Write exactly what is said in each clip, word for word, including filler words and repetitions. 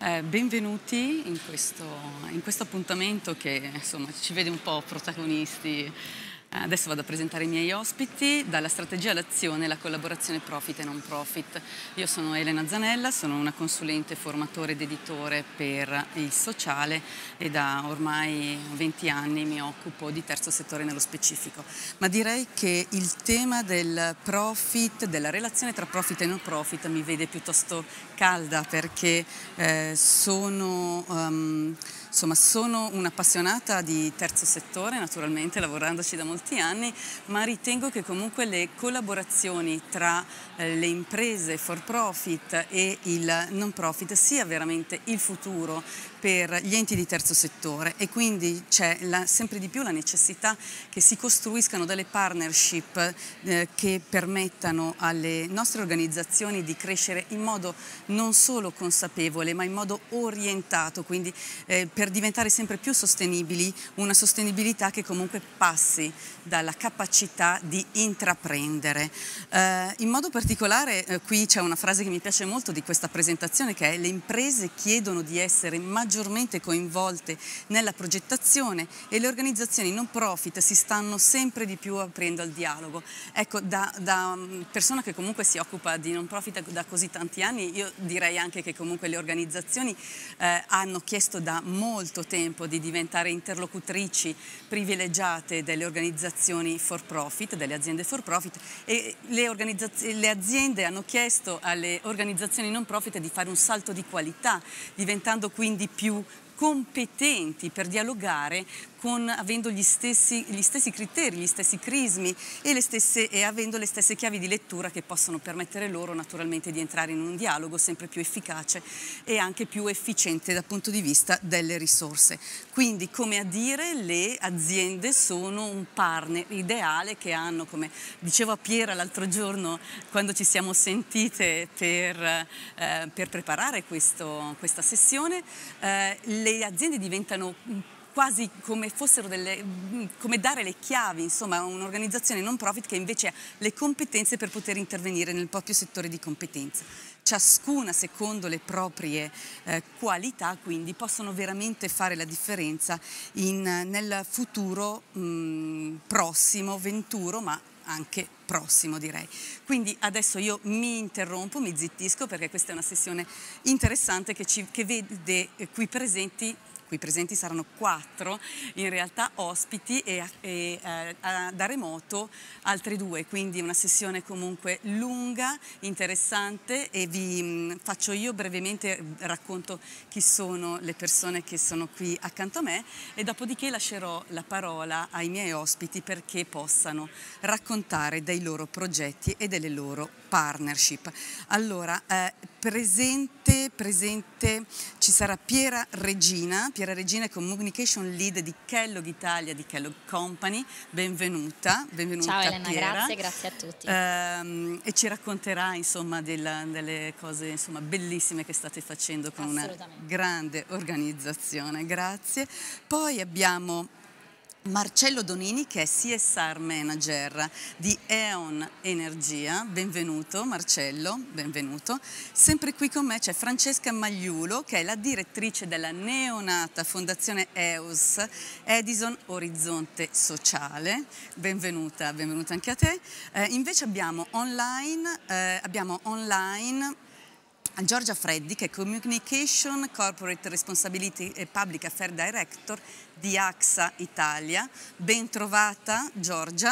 Eh, benvenuti in questo, in questo appuntamento che insomma ci vede un po' protagonisti. Eh, adesso vado a presentare i miei ospiti, dalla strategia all'azione, la collaborazione profit e non profit. Io sono Elena Zanella, sono una consulente, formatore ed editore per il sociale e da ormai venti anni mi occupo di terzo settore nello specifico. Ma direi che il tema del profit, della relazione tra profit e non profit mi vede piuttosto calda perché eh, sono, um, insomma, sono un'appassionata di terzo settore, naturalmente lavorandoci da molti anni, ma ritengo che comunque le collaborazioni tra eh, le imprese for profit e il non profit sia veramente il futuro per gli enti di terzo settore, e quindi c'è sempre di più la necessità che si costruiscano delle partnership eh, che permettano alle nostre organizzazioni di crescere in modo non solo consapevole ma in modo orientato, quindi eh, per diventare sempre più sostenibili, una sostenibilità che comunque passi dalla capacità di intraprendere. Eh, in modo particolare eh, qui c'è una frase che mi piace molto di questa presentazione, che è: le imprese chiedono di essere maggiormente coinvolte nella progettazione e le organizzazioni non profit si stanno sempre di più aprendo al dialogo. Ecco, da, da persona che comunque si occupa di non profit da così tanti anni, io direi anche che comunque le organizzazioni eh, hanno chiesto da molto tempo di diventare interlocutrici privilegiate delle organizzazioni for profit, delle aziende for profit, e le, le aziende hanno chiesto alle organizzazioni non profit di fare un salto di qualità, diventando quindi più competenti per dialogare con, avendo gli stessi, gli stessi criteri, gli stessi crismi e, le stesse, e avendo le stesse chiavi di lettura che possono permettere loro naturalmente di entrare in un dialogo sempre più efficace e anche più efficiente dal punto di vista delle risorse. Quindi, come a dire, le aziende sono un partner ideale che hanno, come dicevo a Piera l'altro giorno quando ci siamo sentite per, eh, per preparare questo, questa sessione, eh, le aziende diventano quasi come fossero delle, come dare le chiavi, insomma, a un'organizzazione non profit che invece ha le competenze per poter intervenire nel proprio settore di competenza. Ciascuna secondo le proprie eh, qualità, quindi possono veramente fare la differenza in, nel futuro mh, prossimo, venturo, ma anche prossimo, direi. Quindi adesso io mi interrompo, mi zittisco, perché questa è una sessione interessante che, ci, che vede qui presenti. Qui presenti saranno quattro, in realtà ospiti, e, e eh, da remoto altri due, quindi una sessione comunque lunga, interessante, e vi mh, faccio io brevemente, racconto chi sono le persone che sono qui accanto a me e dopodiché lascerò la parola ai miei ospiti perché possano raccontare dei loro progetti e delle loro partnership. Allora, eh, presente, presente ci sarà Piera Regina. Piera Regina è Communication Lead di Kellogg Italia, di Kellogg Company. Benvenuta, benvenuta. Ciao Elena, Piera. grazie, grazie a tutti. Ehm, e ci racconterà insomma della, delle cose insomma bellissime che state facendo con una grande organizzazione. Grazie. Poi abbiamo Marcello Donini, che è C S R Manager di E.ON Energia. Benvenuto Marcello, benvenuto. Sempre qui con me c'è Francesca Magliulo, che è la direttrice della neonata Fondazione E U S, Edison Orizzonte Sociale. Benvenuta, benvenuta anche a te. Eh, invece abbiamo online, eh, abbiamo online Giorgia Freddi, che è Communication, Corporate Responsibility e Public Affairs Director di AXA Italia. Ben trovata Giorgia.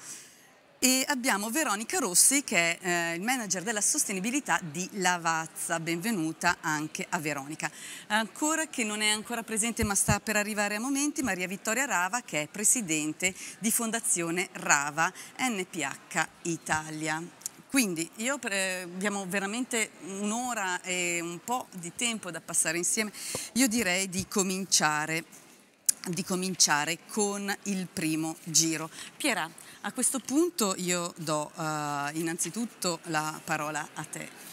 E abbiamo Veronica Rossi, che è eh, il manager della sostenibilità di Lavazza. Benvenuta anche a Veronica. Ancora, che non è ancora presente ma sta per arrivare a momenti, Maria Vittoria Rava, che è presidente di Fondazione Rava N P H Italia. Quindi io eh, abbiamo veramente un'ora e un po' di tempo da passare insieme. Io direi di cominciare, di cominciare con il primo giro. Piera, a questo punto io do uh, innanzitutto la parola a te.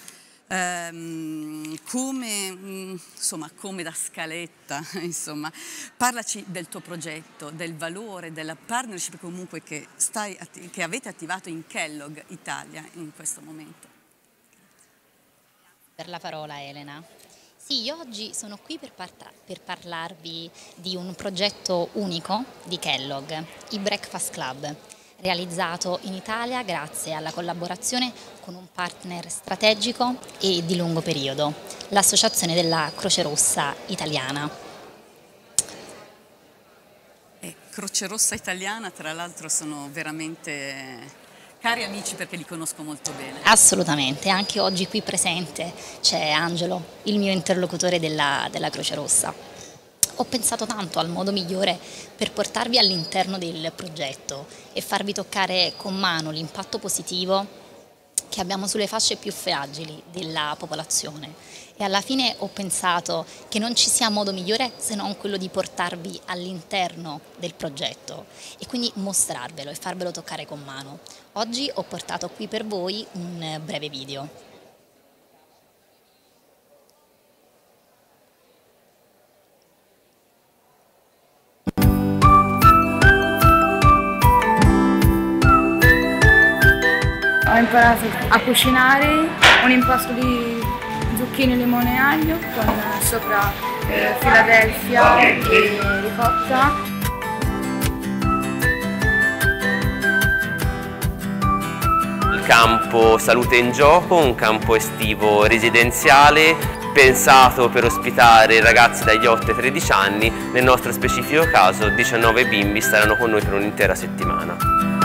Um, come, insomma, come da scaletta, insomma, parlaci del tuo progetto, del valore, della partnership comunque che, stai, che avete attivato in Kellogg Italia in questo momento. Per la parola Elena. Sì, io oggi sono qui per, per parlarvi di un progetto unico di Kellogg, i Breakfast Club, realizzato in Italia grazie alla collaborazione con un partner strategico e di lungo periodo, l'Associazione della Croce Rossa Italiana. E Croce Rossa Italiana, tra l'altro, sono veramente cari amici perché li conosco molto bene. Assolutamente, anche oggi qui presente c'è Angelo, il mio interlocutore della, della Croce Rossa. Ho pensato tanto al modo migliore per portarvi all'interno del progetto e farvi toccare con mano l'impatto positivo che abbiamo sulle fasce più fragili della popolazione, e alla fine ho pensato che non ci sia modo migliore se non quello di portarvi all'interno del progetto e quindi mostrarvelo e farvelo toccare con mano. Oggi ho portato qui per voi un breve video. Ho imparato a cucinare un impasto di zucchine, limone e aglio con sopra eh, Philadelphia e ricotta. Il campo Salute in Gioco, un campo estivo residenziale pensato per ospitare ragazzi dagli otto ai tredici anni. Nel nostro specifico caso diciannove bimbi saranno con noi per un'intera settimana.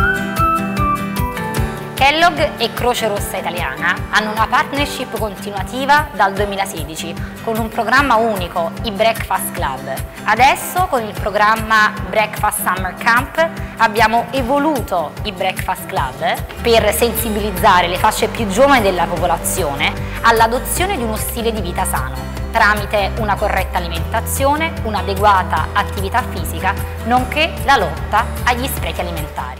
Kellogg e Croce Rossa Italiana hanno una partnership continuativa dal duemilasedici con un programma unico, i Breakfast Club. Adesso con il programma Breakfast Summer Camp abbiamo evoluto i Breakfast Club per sensibilizzare le fasce più giovani della popolazione all'adozione di uno stile di vita sano, tramite una corretta alimentazione, un'adeguata attività fisica, nonché la lotta agli sprechi alimentari.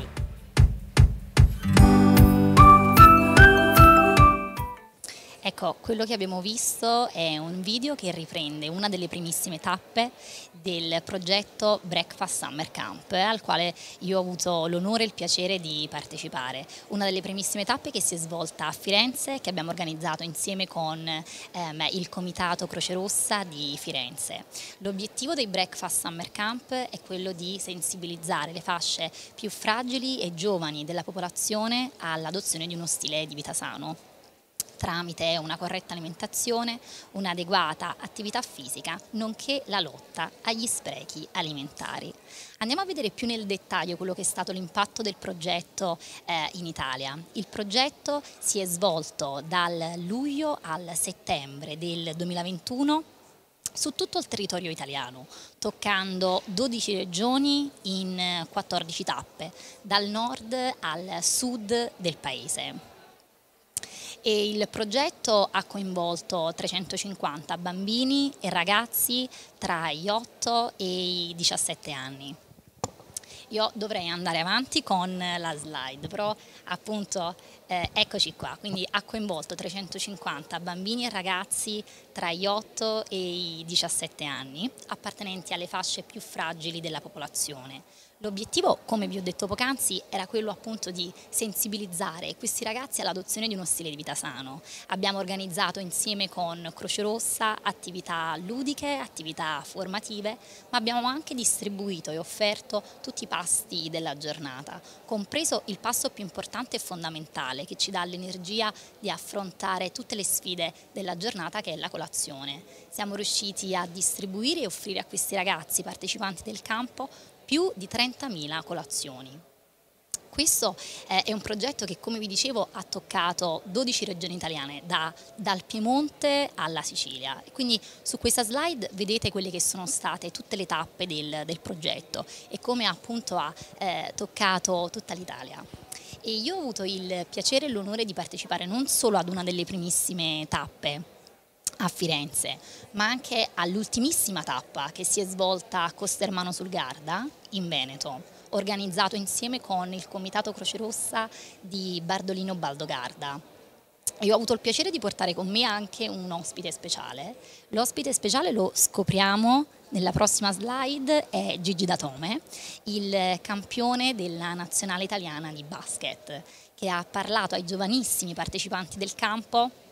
Ecco, quello che abbiamo visto è un video che riprende una delle primissime tappe del progetto Breakfast Summer Camp, al quale io ho avuto l'onore e il piacere di partecipare. Una delle primissime tappe che si è svolta a Firenze, che abbiamo organizzato insieme con ehm, il Comitato Croce Rossa di Firenze. L'obiettivo dei Breakfast Summer Camp è quello di sensibilizzare le fasce più fragili e giovani della popolazione all'adozione di uno stile di vita sano, tramite una corretta alimentazione, un'adeguata attività fisica, nonché la lotta agli sprechi alimentari. Andiamo a vedere più nel dettaglio quello che è stato l'impatto del progetto eh, in Italia. Il progetto si è svolto dal luglio al settembre del duemilaventuno su tutto il territorio italiano, toccando dodici regioni in quattordici tappe, dal nord al sud del paese. E il progetto ha coinvolto trecentocinquanta bambini e ragazzi tra gli otto e i diciassette anni. Io dovrei andare avanti con la slide, però appunto eh, eccoci qua, quindi ha coinvolto trecentocinquanta bambini e ragazzi tra gli otto e i diciassette anni, appartenenti alle fasce più fragili della popolazione. L'obiettivo, come vi ho detto poc'anzi, era quello appunto di sensibilizzare questi ragazzi all'adozione di uno stile di vita sano. Abbiamo organizzato insieme con Croce Rossa attività ludiche, attività formative, ma abbiamo anche distribuito e offerto tutti i pasti della giornata, compreso il pasto più importante e fondamentale che ci dà l'energia di affrontare tutte le sfide della giornata, che è la colazione. Siamo riusciti a distribuire e offrire a questi ragazzi partecipanti del campo più di trentamila colazioni. Questo eh, è un progetto che, come vi dicevo, ha toccato dodici regioni italiane, da, dal Piemonte alla Sicilia. Quindi su questa slide vedete quelle che sono state tutte le tappe del, del progetto e come appunto ha eh, toccato tutta l'Italia. E io ho avuto il piacere e l'onore di partecipare non solo ad una delle primissime tappe a Firenze, ma anche all'ultimissima tappa che si è svolta a Costermano sul Garda, in Veneto, organizzato insieme con il Comitato Croce Rossa di Bardolino Baldogarda. Io ho avuto il piacere di portare con me anche un ospite speciale. L'ospite speciale lo scopriamo nella prossima slide, è Gigi Datome, il campione della nazionale italiana di basket, che ha parlato ai giovanissimi partecipanti del campo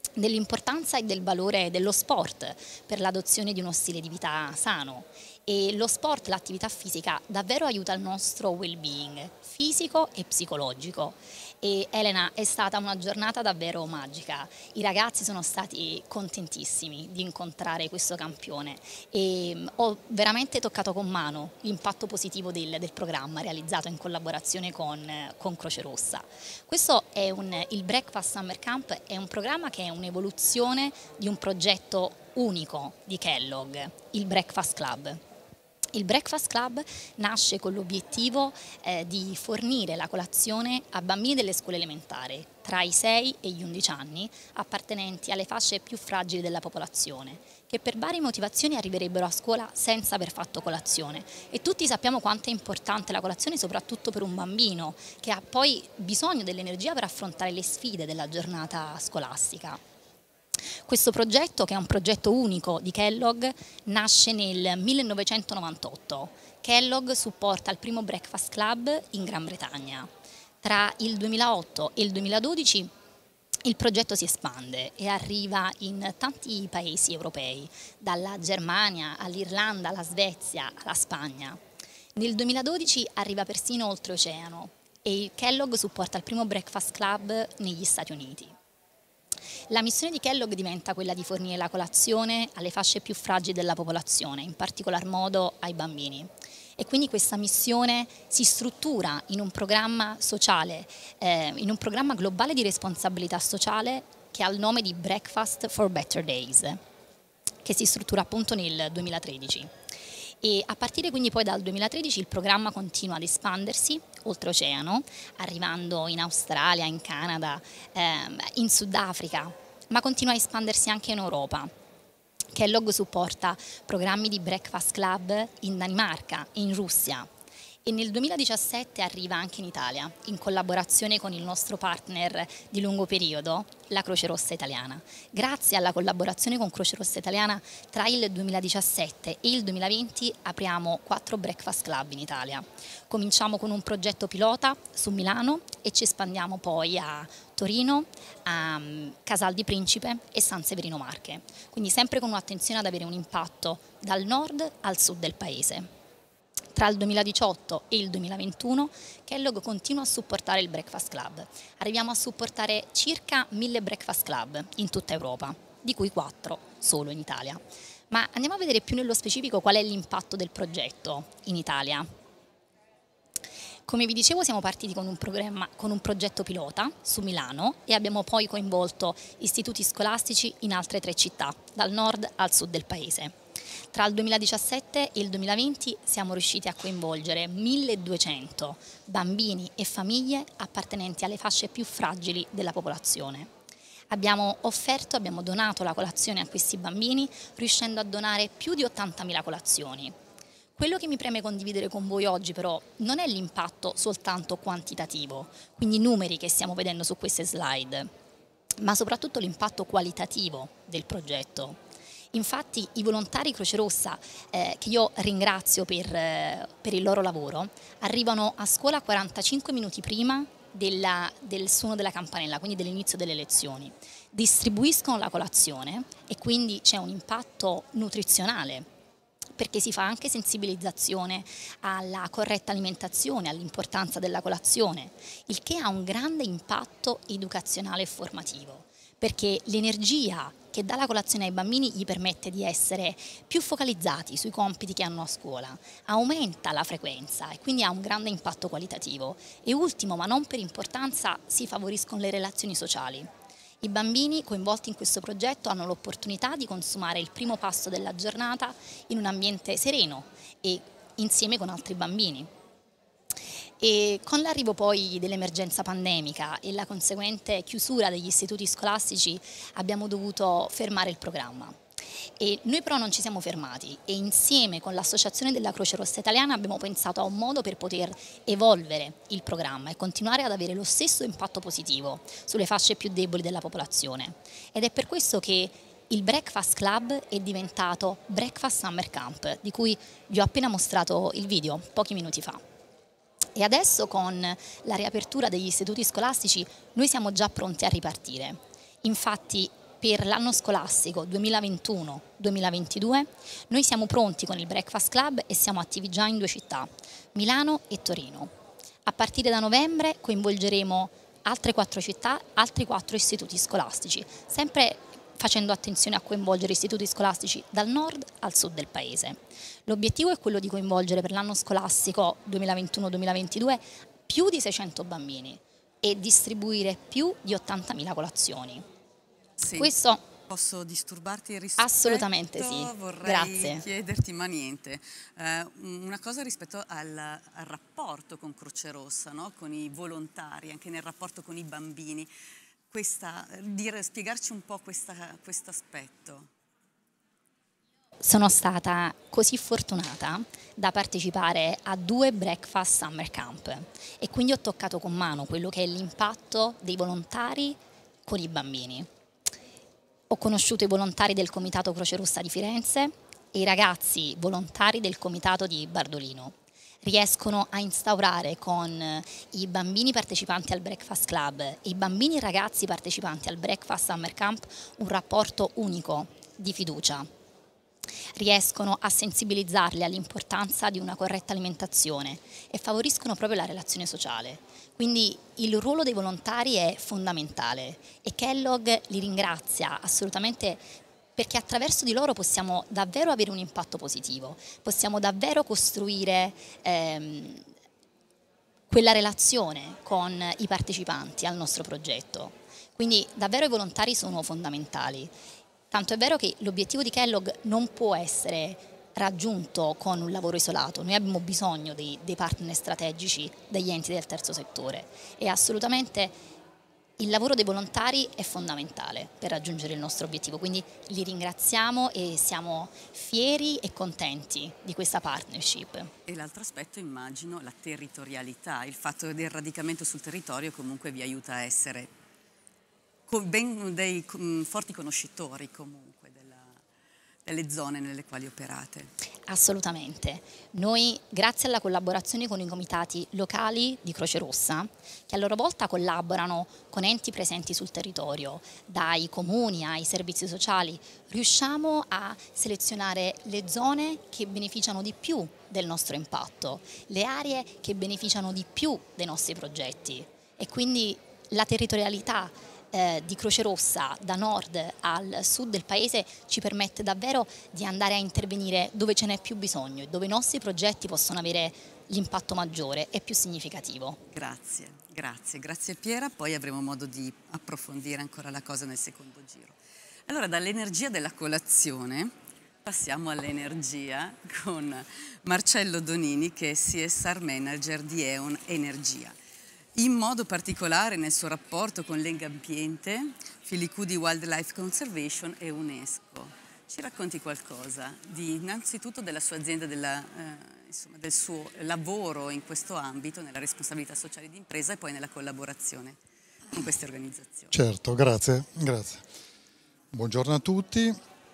dell'importanza e del valore dello sport per l'adozione di uno stile di vita sano. E lo sport, l'attività fisica, davvero aiuta il nostro well-being fisico e psicologico. E Elena, è stata una giornata davvero magica. I ragazzi sono stati contentissimi di incontrare questo campione e ho veramente toccato con mano l'impatto positivo del, del programma realizzato in collaborazione con, con Croce Rossa. Questo è un, il Breakfast Summer Camp è un programma che è un'evoluzione di un progetto unico di Kellogg, il Breakfast Club. Il Breakfast Club nasce con l'obiettivo eh, di fornire la colazione a bambini delle scuole elementari tra i sei e gli undici anni, appartenenti alle fasce più fragili della popolazione, che per varie motivazioni arriverebbero a scuola senza aver fatto colazione. E tutti sappiamo quanto è importante la colazione, soprattutto per un bambino che ha poi bisogno dell'energia per affrontare le sfide della giornata scolastica. Questo progetto, che è un progetto unico di Kellogg, nasce nel millenovecentonovantotto. Kellogg supporta il primo Breakfast Club in Gran Bretagna. Tra il duemilaotto e il duemiladodici il progetto si espande e arriva in tanti paesi europei, dalla Germania all'Irlanda, alla Svezia, alla Spagna. Nel duemiladodici arriva persino oltreoceano e Kellogg supporta il primo Breakfast Club negli Stati Uniti. La missione di Kellogg diventa quella di fornire la colazione alle fasce più fragili della popolazione, in particolar modo ai bambini. E quindi questa missione si struttura in un programma sociale, eh, in un programma globale di responsabilità sociale che ha il nome di Breakfast for Better Days, che si struttura appunto nel duemilatredici. E a partire quindi poi dal duemilatredici il programma continua ad espandersi oltreoceano, arrivando in Australia, in Canada, ehm, in Sudafrica, ma continua a espandersi anche in Europa. Kellogg supporta programmi di Breakfast Club in Danimarca e in Russia. E nel duemiladiciassette arriva anche in Italia, in collaborazione con il nostro partner di lungo periodo, la Croce Rossa Italiana. Grazie alla collaborazione con Croce Rossa Italiana, tra il duemiladiciassette e il duemilaventi apriamo quattro Breakfast Club in Italia. Cominciamo con un progetto pilota su Milano e ci espandiamo poi a Torino, a Casal di Principe e San Severino Marche. Quindi sempre con un'attenzione ad avere un impatto dal nord al sud del paese. Tra il duemiladiciotto e il duemilaventuno Kellogg continua a supportare il Breakfast Club. Arriviamo a supportare circa mille Breakfast Club in tutta Europa, di cui quattro solo in Italia. Ma andiamo a vedere più nello specifico qual è l'impatto del progetto in Italia. Come vi dicevo, siamo partiti con un, programma, con un progetto pilota su Milano e abbiamo poi coinvolto istituti scolastici in altre tre città, dal nord al sud del paese. Tra il duemiladiciassette e il duemilaventi siamo riusciti a coinvolgere milleduecento bambini e famiglie appartenenti alle fasce più fragili della popolazione. Abbiamo offerto, abbiamo donato la colazione a questi bambini, riuscendo a donare più di ottantamila colazioni. Quello che mi preme condividere con voi oggi però non è l'impatto soltanto quantitativo, quindi i numeri che stiamo vedendo su queste slide, ma soprattutto l'impatto qualitativo del progetto. Infatti i volontari Croce Rossa, eh, che io ringrazio per, eh, per il loro lavoro, arrivano a scuola quarantacinque minuti prima della, del suono della campanella, quindi dell'inizio delle lezioni. Distribuiscono la colazione e quindi c'è un impatto nutrizionale, perché si fa anche sensibilizzazione alla corretta alimentazione, all'importanza della colazione, il che ha un grande impatto educazionale e formativo, perché l'energia che dà la colazione ai bambini gli permette di essere più focalizzati sui compiti che hanno a scuola, aumenta la frequenza e quindi ha un grande impatto qualitativo. E ultimo, ma non per importanza, si favoriscono le relazioni sociali. I bambini coinvolti in questo progetto hanno l'opportunità di consumare il primo pasto della giornata in un ambiente sereno e insieme con altri bambini. E con l'arrivo poi dell'emergenza pandemica e la conseguente chiusura degli istituti scolastici abbiamo dovuto fermare il programma. E noi però non ci siamo fermati e insieme con l'associazione della Croce Rossa Italiana abbiamo pensato a un modo per poter evolvere il programma e continuare ad avere lo stesso impatto positivo sulle fasce più deboli della popolazione. Ed è per questo che il Breakfast Club è diventato Breakfast Summer Camp, di cui vi ho appena mostrato il video pochi minuti fa. E adesso con la riapertura degli istituti scolastici noi siamo già pronti a ripartire. Infatti per l'anno scolastico duemilaventuno duemilaventidue noi siamo pronti con il Breakfast Club e siamo attivi già in due città, Milano e Torino. A partire da novembre coinvolgeremo altre quattro città, altri quattro istituti scolastici, sempre facendo attenzione a coinvolgere istituti scolastici dal nord al sud del paese. L'obiettivo è quello di coinvolgere per l'anno scolastico duemilaventuno duemilaventidue più di seicento bambini e distribuire più di ottantamila colazioni. Sì. Questo Posso disturbarti il rispetto? Assolutamente sì, Vorrei grazie. chiederti, ma niente, eh, una cosa rispetto al, al rapporto con Croce Rossa, no? Con i volontari, anche nel rapporto con i bambini. Questa, dire, spiegarci un po' questo aspetto. Sono stata così fortunata da partecipare a due Breakfast Summer Camp e quindi ho toccato con mano quello che è l'impatto dei volontari con i bambini. Ho conosciuto i volontari del Comitato Croce Rossa di Firenze e i ragazzi volontari del Comitato di Bardolino. Riescono a instaurare con i bambini partecipanti al Breakfast Club e i bambini e ragazzi partecipanti al Breakfast Summer Camp un rapporto unico di fiducia. Riescono a sensibilizzarli all'importanza di una corretta alimentazione e favoriscono proprio la relazione sociale. Quindi il ruolo dei volontari è fondamentale e Kellogg li ringrazia assolutamente perché attraverso di loro possiamo davvero avere un impatto positivo, possiamo davvero costruire ehm, quella relazione con i partecipanti al nostro progetto. Quindi davvero i volontari sono fondamentali. Tanto è vero che l'obiettivo di Kellogg non può essere raggiunto con un lavoro isolato, noi abbiamo bisogno dei, dei partner strategici, degli enti del terzo settore e assolutamente il lavoro dei volontari è fondamentale per raggiungere il nostro obiettivo, quindi li ringraziamo e siamo fieri e contenti di questa partnership. E l'altro aspetto, immagino, la territorialità, il fatto del radicamento sul territorio comunque vi aiuta a essere ben dei forti conoscitori comunque della, delle zone nelle quali operate. Assolutamente. Noi, grazie alla collaborazione con i comitati locali di Croce Rossa, che a loro volta collaborano con enti presenti sul territorio, dai comuni ai servizi sociali, riusciamo a selezionare le zone che beneficiano di più del nostro impatto, le aree che beneficiano di più dei nostri progetti e quindi la territorialità Eh, di Croce Rossa da nord al sud del paese ci permette davvero di andare a intervenire dove ce n'è più bisogno e dove i nostri progetti possono avere l'impatto maggiore e più significativo. Grazie, grazie, grazie Piera, poi avremo modo di approfondire ancora la cosa nel secondo giro. Allora, dall'energia della colazione passiamo all'energia con Marcello Donini, che è C S R Manager di E O N Energia. In modo particolare nel suo rapporto con Legambiente, Filicudi Wildlife Conservation e UNESCO. Ci racconti qualcosa di, innanzitutto della sua azienda, della, eh, insomma, del suo lavoro in questo ambito, nella responsabilità sociale di impresa e poi nella collaborazione con queste organizzazioni. Certo, grazie, grazie. Buongiorno a tutti.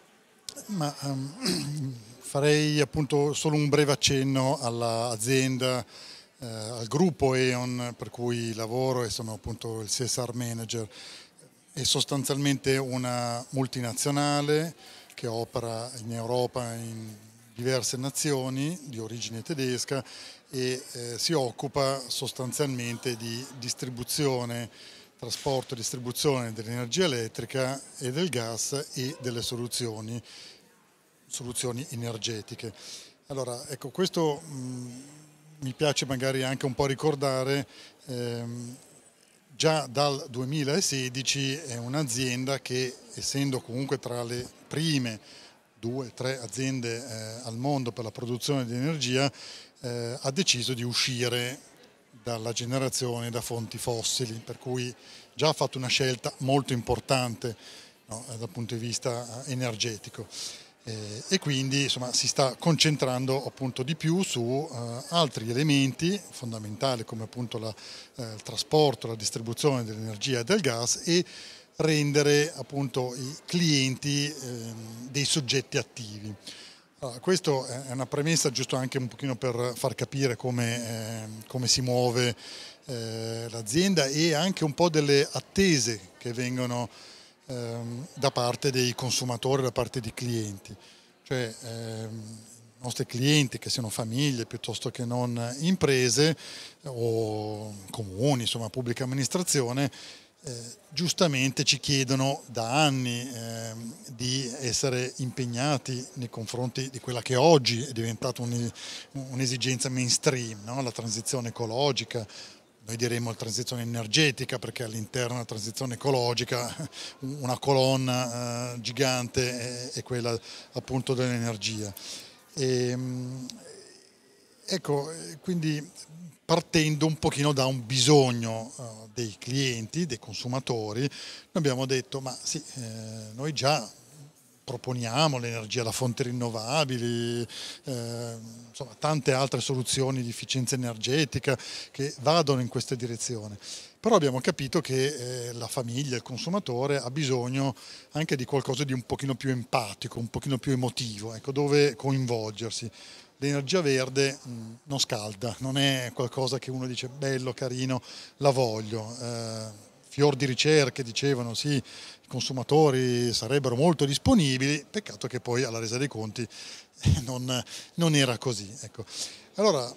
Ma, um, farei appunto solo un breve accenno all'azienda, Eh, al gruppo E O N per cui lavoro e sono appunto il C S R Manager. È sostanzialmente una multinazionale che opera in Europa in diverse nazioni di origine tedesca e eh, si occupa sostanzialmente di distribuzione, trasporto e distribuzione dell'energia elettrica e del gas e delle soluzioni, soluzioni energetiche. Allora, ecco, questo mh, mi piace magari anche un po' ricordare, ehm, già dal duemilasedici è un'azienda che, essendo comunque tra le prime due o tre aziende eh, al mondo per la produzione di energia, eh, ha deciso di uscire dalla generazione da fonti fossili, per cui già ha fatto una scelta molto importante, no, dal punto di vista energetico. Eh, e quindi insomma, si sta concentrando appunto di più su eh, altri elementi fondamentali come appunto la, eh, il trasporto, la distribuzione dell'energia e del gas e rendere appunto i clienti eh, dei soggetti attivi. Allora, questo è una premessa giusto anche un pochino per far capire come, eh, come si muove eh, l'azienda e anche un po' delle attese che vengono ehm, da parte dei consumatori, da parte dei clienti. Cioè, ehm, i nostri clienti, che siano famiglie piuttosto che non imprese o comuni, insomma pubblica amministrazione, Eh, giustamente ci chiedono da anni eh, di essere impegnati nei confronti di quella che oggi è diventata un'esigenza mainstream, no? La transizione ecologica, noi diremmo la transizione energetica, perché all'interno della transizione ecologica una colonna eh, gigante è, è quella appunto dell'energia. E, ecco, quindi partendo un pochino da un bisogno uh, dei clienti, dei consumatori, noi abbiamo detto ma sì, eh, noi già proponiamo l'energia da fonti rinnovabili, eh, insomma tante altre soluzioni di efficienza energetica che vadano in questa direzione. Però abbiamo capito che eh, la famiglia, il consumatore ha bisogno anche di qualcosa di un pochino più empatico, un pochino più emotivo, ecco, dove coinvolgersi. L'energia verde mh, non scalda, non è qualcosa che uno dice bello, carino, la voglio. Eh, fior di ricerche dicevano sì, i consumatori sarebbero molto disponibili, peccato che poi alla resa dei conti non, non era così. Ecco. Allora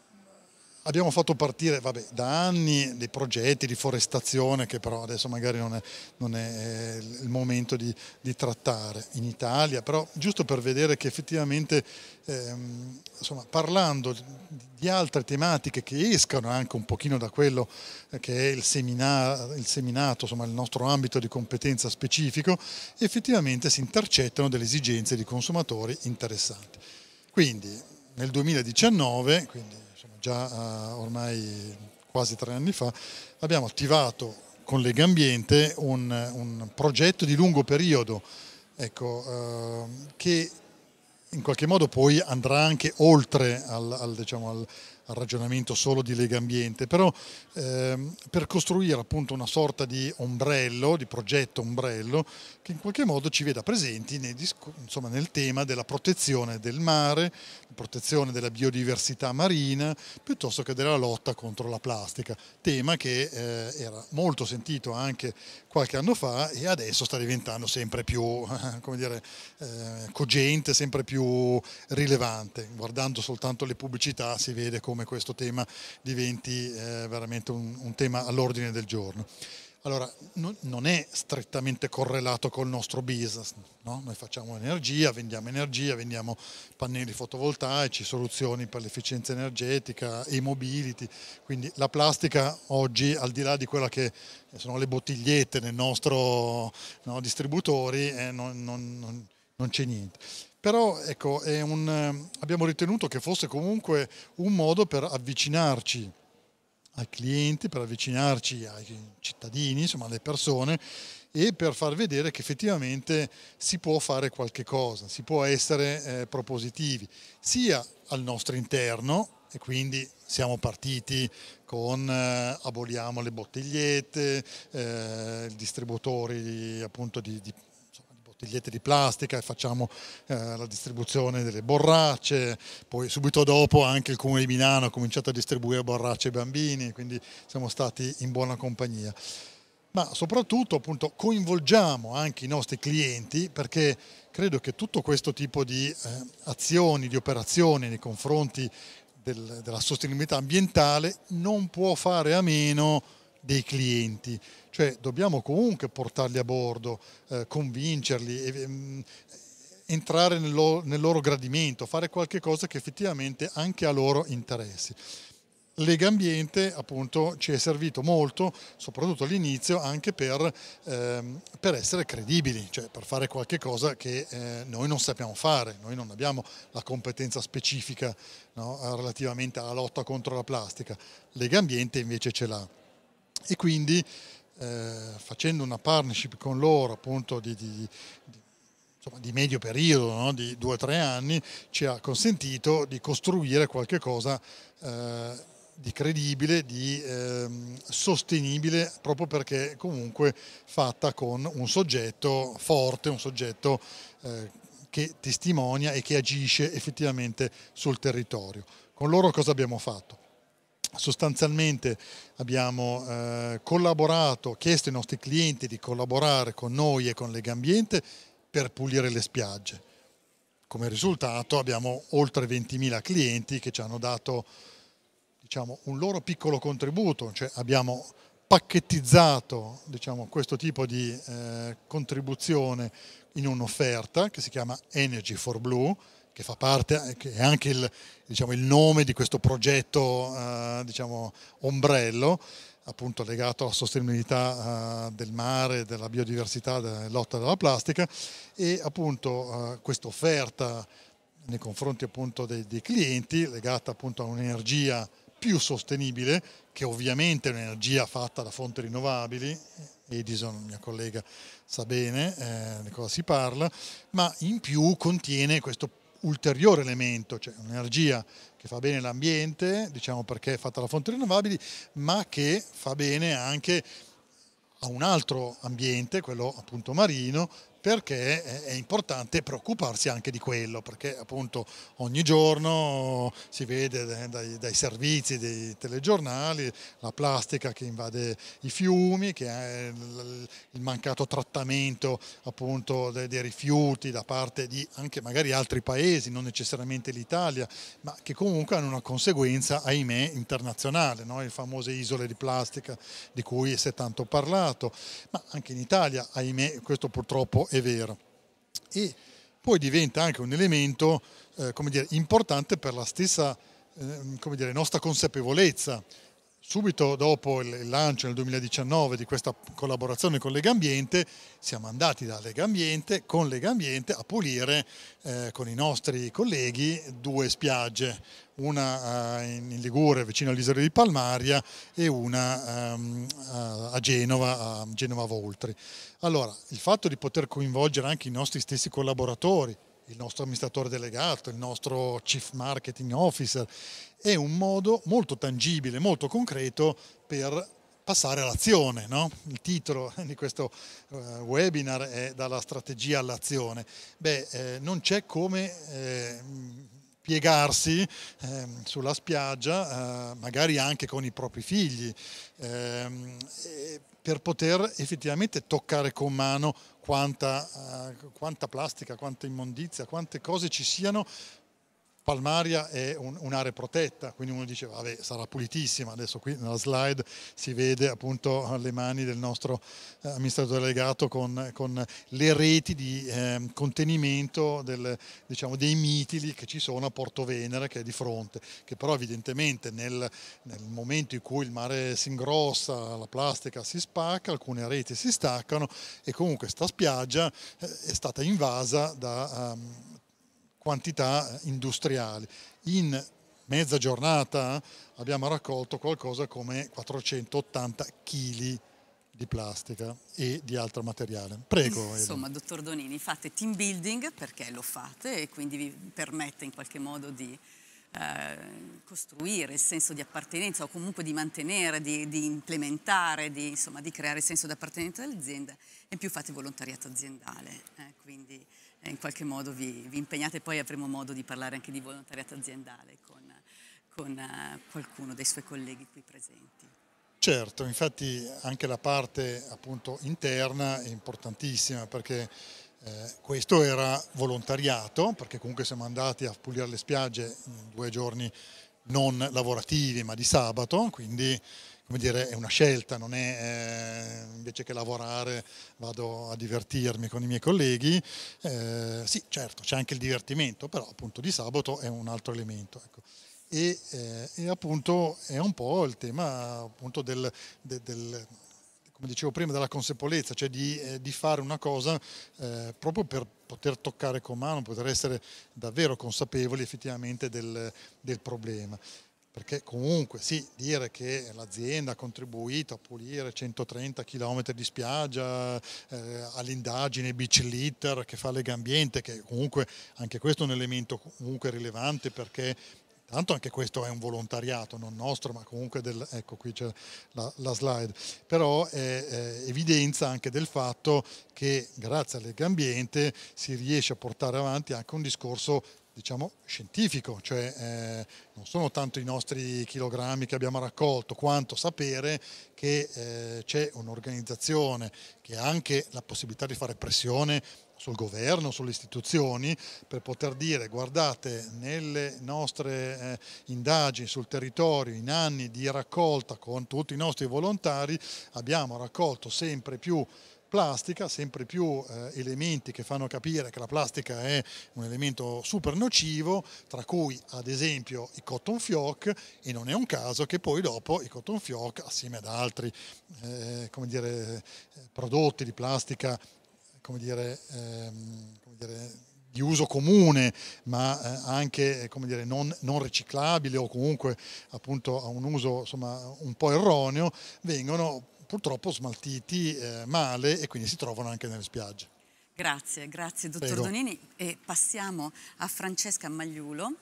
abbiamo fatto partire vabbè, da anni dei progetti di forestazione che però adesso magari non è, non è il momento di, di trattare in Italia, però giusto per vedere che effettivamente ehm, insomma, parlando di altre tematiche che escano anche un pochino da quello che è il, semina, il seminato, insomma il nostro ambito di competenza specifico, effettivamente si intercettano delle esigenze di consumatori interessanti. Quindi nel duemiladiciannove, quindi già uh, ormai quasi tre anni fa, abbiamo attivato con Legambiente un, un progetto di lungo periodo, ecco, uh, che in qualche modo poi andrà anche oltre al, al, diciamo, al, al ragionamento solo di Legambiente, però ehm, per costruire appunto una sorta di ombrello, di progetto ombrello, che in qualche modo ci veda presenti nei, insomma, nel tema della protezione del mare, protezione della biodiversità marina, piuttosto che della lotta contro la plastica, tema che eh, era molto sentito anche qualche anno fa e adesso sta diventando sempre più come dire, eh, cogente, sempre più rilevante. Guardando soltanto le pubblicità si vede come questo tema diventi eh, veramente un, un tema all'ordine del giorno. Allora, no, non è strettamente correlato col nostro business, no? Noi facciamo energia, vendiamo energia, vendiamo pannelli fotovoltaici, soluzioni per l'efficienza energetica, e-mobility, quindi la plastica oggi, al di là di quella che sono le bottigliette nel nostro no, distributori, eh, non, non, non, non c'è niente. Però ecco, è un, abbiamo ritenuto che fosse comunque un modo per avvicinarci ai clienti, per avvicinarci ai cittadini, insomma alle persone, e per far vedere che effettivamente si può fare qualche cosa, si può essere eh, propositivi, sia al nostro interno, e quindi siamo partiti con eh, aboliamo le bottigliette, eh, distributori appunto di, di bottigliette di plastica e facciamo eh, la distribuzione delle borracce, poi subito dopo anche il Comune di Milano ha cominciato a distribuire borracce ai bambini, quindi siamo stati in buona compagnia. Ma soprattutto appunto coinvolgiamo anche i nostri clienti, perché credo che tutto questo tipo di eh, azioni, di operazioni nei confronti del, della sostenibilità ambientale non può fare a meno dei clienti, cioè dobbiamo comunque portarli a bordo, eh, convincerli, eh, entrare nel loro, nel loro gradimento, fare qualche cosa che effettivamente anche a loro interessi. Legambiente appunto ci è servito molto, soprattutto all'inizio, anche per, ehm, per essere credibili, cioè per fare qualche cosa che eh, noi non sappiamo fare, noi non abbiamo la competenza specifica, no, relativamente alla lotta contro la plastica. Legambiente invece ce l'ha. E quindi eh, facendo una partnership con loro appunto di, di, di, insomma, di medio periodo, no? Di due o tre anni, ci ha consentito di costruire qualche cosa eh, di credibile, di eh, sostenibile, proprio perché comunque fatta con un soggetto forte, un soggetto eh, che testimonia e che agisce effettivamente sul territorio. Con loro cosa abbiamo fatto? sostanzialmente abbiamo eh, collaborato, chiesto ai nostri clienti di collaborare con noi e con Legambiente per pulire le spiagge. Come risultato abbiamo oltre ventimila clienti che ci hanno dato, diciamo, un loro piccolo contributo, cioè abbiamo pacchettizzato, diciamo, questo tipo di eh, contribuzione in un'offerta che si chiama Energy for Blue, che fa parte, che è anche il, diciamo, il nome di questo progetto eh, diciamo, ombrello, appunto legato alla sostenibilità uh, del mare, della biodiversità, della lotta alla plastica, e appunto uh, questa offerta nei confronti appunto dei, dei clienti legata appunto a un'energia più sostenibile, che ovviamente è un'energia fatta da fonti rinnovabili. Edison, mia collega, sa bene eh, di cosa si parla, ma in più contiene questo ulteriore elemento, cioè un'energia che fa bene l'ambiente, diciamo perché è fatta da fonti rinnovabili, ma che fa bene anche a un altro ambiente, quello appunto marino, perché è importante preoccuparsi anche di quello, perché appunto ogni giorno si vede dai, dai servizi, dei telegiornali, la plastica che invade i fiumi, che è il mancato trattamento appunto dei, dei rifiuti da parte di anche magari altri paesi, non necessariamente l'Italia, ma che comunque hanno una conseguenza, ahimè, internazionale, no? Le famose isole di plastica di cui si è tanto parlato, ma anche in Italia, ahimè, questo purtroppo è vero, e poi diventa anche un elemento eh, come dire, importante per la stessa eh, come dire, nostra consapevolezza. Subito dopo il lancio nel duemiladiciannove di questa collaborazione con Legambiente, siamo andati da Legambiente, con Legambiente, a pulire eh, con i nostri colleghi due spiagge, una eh, in Liguria vicino all'isola di Palmaria e una ehm, a Genova, a Genova Voltri. Allora, il fatto di poter coinvolgere anche i nostri stessi collaboratori, il nostro amministratore delegato, il nostro Chief Marketing Officer, è un modo molto tangibile, molto concreto per passare all'azione, no? Il titolo di questo uh, webinar è Dalla strategia all'azione. Beh, eh, non c'è come eh, piegarsi eh, sulla spiaggia, eh, magari anche con i propri figli, eh, per poter effettivamente toccare con mano quanta, uh, quanta plastica, quanta immondizia, quante cose ci siano. Palmaria è un, un'area protetta, quindi uno dice vabbè sarà pulitissima, adesso qui nella slide si vede appunto le mani del nostro eh, amministratore delegato con, con le reti di eh, contenimento del, diciamo, dei mitili che ci sono a Porto Venere, che è di fronte, che però evidentemente nel, nel momento in cui il mare si ingrossa, la plastica si spacca, alcune reti si staccano e comunque sta spiaggia eh, è stata invasa da um, quantità industriali. In mezza giornata abbiamo raccolto qualcosa come quattrocentottanta chili di plastica e di altro materiale. Prego. Insomma, dottor Donini, fate team building perché lo fate e quindi vi permette in qualche modo di eh, costruire il senso di appartenenza o comunque di mantenere, di, di implementare, di, insomma, di creare il senso di appartenenza all'azienda, e in più fate volontariato aziendale, eh, quindi in qualche modo vi, vi impegnate, poi avremo modo di parlare anche di volontariato aziendale con, con uh, qualcuno dei suoi colleghi qui presenti. Certo, infatti anche la parte appunto interna è importantissima, perché eh, questo era volontariato, perché comunque siamo andati a pulire le spiagge in due giorni non lavorativi ma di sabato, quindi come dire, è una scelta, non è eh, invece che lavorare vado a divertirmi con i miei colleghi. Eh, sì, certo, c'è anche il divertimento, però appunto di sabato è un altro elemento. Ecco. E, eh, e appunto è un po' il tema appunto del, del, del come dicevo prima, della consapevolezza, cioè di, eh, di fare una cosa eh, proprio per poter toccare con mano, poter essere davvero consapevoli effettivamente del, del problema. Perché comunque sì, dire che l'azienda ha contribuito a pulire centotrenta chilometri di spiaggia, eh, all'indagine Beach Litter che fa Legambiente, che comunque anche questo è un elemento comunque rilevante, perché tanto anche questo è un volontariato, non nostro, ma comunque del, ecco qui c'è la, la slide, però è, è evidenza anche del fatto che grazie a Legambiente si riesce a portare avanti anche un discorso diciamo, scientifico, cioè eh, non sono tanto i nostri chilogrammi che abbiamo raccolto, quanto sapere che eh, c'è un'organizzazione che ha anche la possibilità di fare pressione sul governo, sulle istituzioni, per poter dire: guardate, nelle nostre eh, indagini sul territorio, in anni di raccolta con tutti i nostri volontari, abbiamo raccolto sempre più plastica, sempre più eh, elementi che fanno capire che la plastica è un elemento super nocivo, tra cui ad esempio i cotton fioc, e non è un caso che poi dopo i cotton fioc, assieme ad altri eh, come dire, prodotti di plastica come dire, ehm, come dire, di uso comune, ma eh, anche come dire, non, non riciclabile, o comunque appunto a un uso insomma un po' erroneo, vengono purtroppo smaltiti eh, male e quindi si trovano anche nelle spiagge. Grazie, grazie dottor Prego. Donini, e passiamo a Francesca Magliulo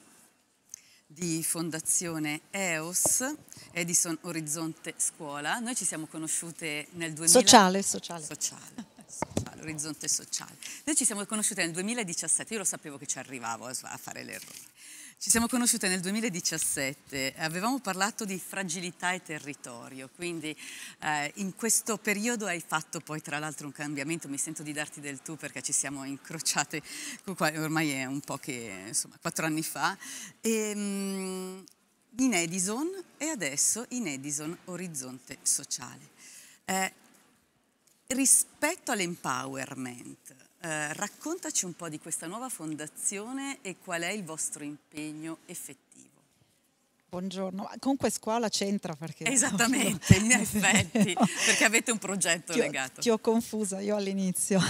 di Fondazione E O S, Edison Orizzonte Scuola. Noi ci siamo conosciute nel duemila... Sociale, sociale. Sociale. Sociale, orizzonte sociale. Noi ci siamo conosciute nel duemiladiciassette, io lo sapevo che ci arrivavo a fare l'errore. Ci siamo conosciute nel duemiladiciassette, avevamo parlato di fragilità e territorio, quindi eh, in questo periodo hai fatto poi tra l'altro un cambiamento, mi sento di darti del tu perché ci siamo incrociate, ormai è un po' che, insomma, quattro anni fa, e, um, in Edison e adesso in Edison Orizzonte Sociale. Eh, rispetto all'empowerment, Eh, raccontaci un po' di questa nuova fondazione e qual è il vostro impegno effettivo. Buongiorno, comunque scuola c'entra perché... Esattamente, in effetti, perché avete un progetto ti ho, legato. Ti ho confusa io all'inizio.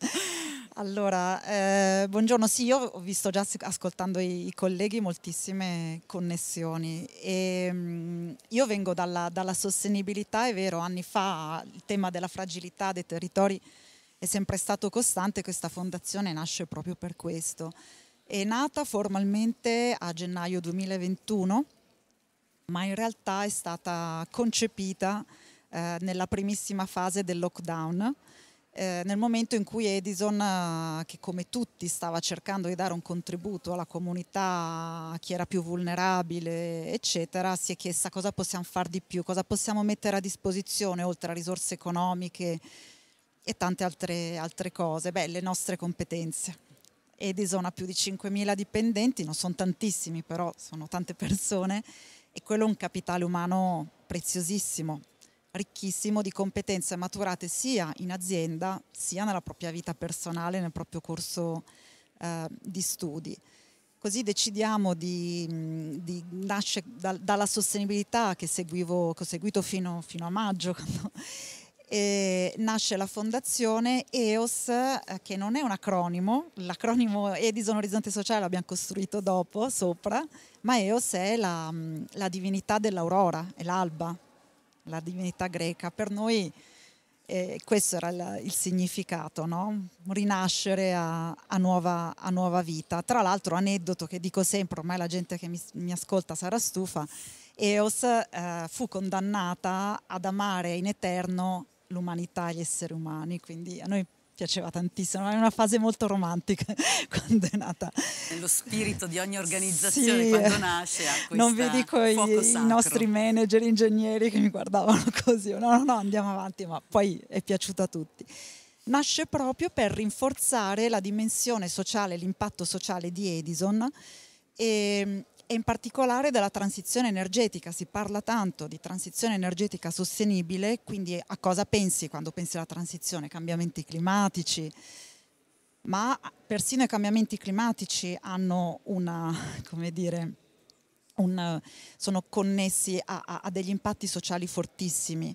Allora, eh, buongiorno, sì, io ho visto già ascoltando i, i colleghi moltissime connessioni e mh, io vengo dalla, dalla sostenibilità, è vero, anni fa il tema della fragilità dei territori è sempre stato costante, questa fondazione nasce proprio per questo. È nata formalmente a gennaio duemilaventuno, ma in realtà è stata concepita eh, nella primissima fase del lockdown, eh, nel momento in cui Edison, eh, che come tutti stava cercando di dare un contributo alla comunità, a chi era più vulnerabile, eccetera, si è chiesta cosa possiamo fare di più, cosa possiamo mettere a disposizione oltre a risorse economiche e tante altre, altre cose. Beh, le nostre competenze. Edison ha più di cinquemila dipendenti, non sono tantissimi, però sono tante persone, e quello è un capitale umano preziosissimo, ricchissimo di competenze maturate sia in azienda sia nella propria vita personale, nel proprio corso eh, di studi. Così decidiamo di, di nasce da, dalla sostenibilità che seguivo, che ho seguito fino, fino a maggio, quando E nasce la fondazione E O S, eh, che non è un acronimo, l'acronimo Edison Orizzonte Sociale l'abbiamo costruito dopo, sopra, ma E O S è la, la divinità dell'aurora, è l'alba, la divinità greca. Per noi eh, questo era il, il significato, no? Rinascere a, a, nuova, a nuova vita. Tra l'altro, aneddoto che dico sempre, ormai la gente che mi, mi ascolta sarà stufa, E O S eh, fu condannata ad amare in eterno l'umanità e gli esseri umani, quindi a noi piaceva tantissimo, è una fase molto romantica quando è nata. Nello spirito di ogni organizzazione, sì, quando nasce ha questa non vi dico i, i nostri manager, ingegneri che mi guardavano così, no no no andiamo avanti, ma poi è piaciuta a tutti. Nasce proprio per rinforzare la dimensione sociale, l'impatto sociale di Edison e e in particolare della transizione energetica. Si parla tanto di transizione energetica sostenibile, quindi a cosa pensi quando pensi alla transizione? Cambiamenti climatici, ma persino i cambiamenti climatici hanno una, come dire, un, sono connessi a, a, a degli impatti sociali fortissimi.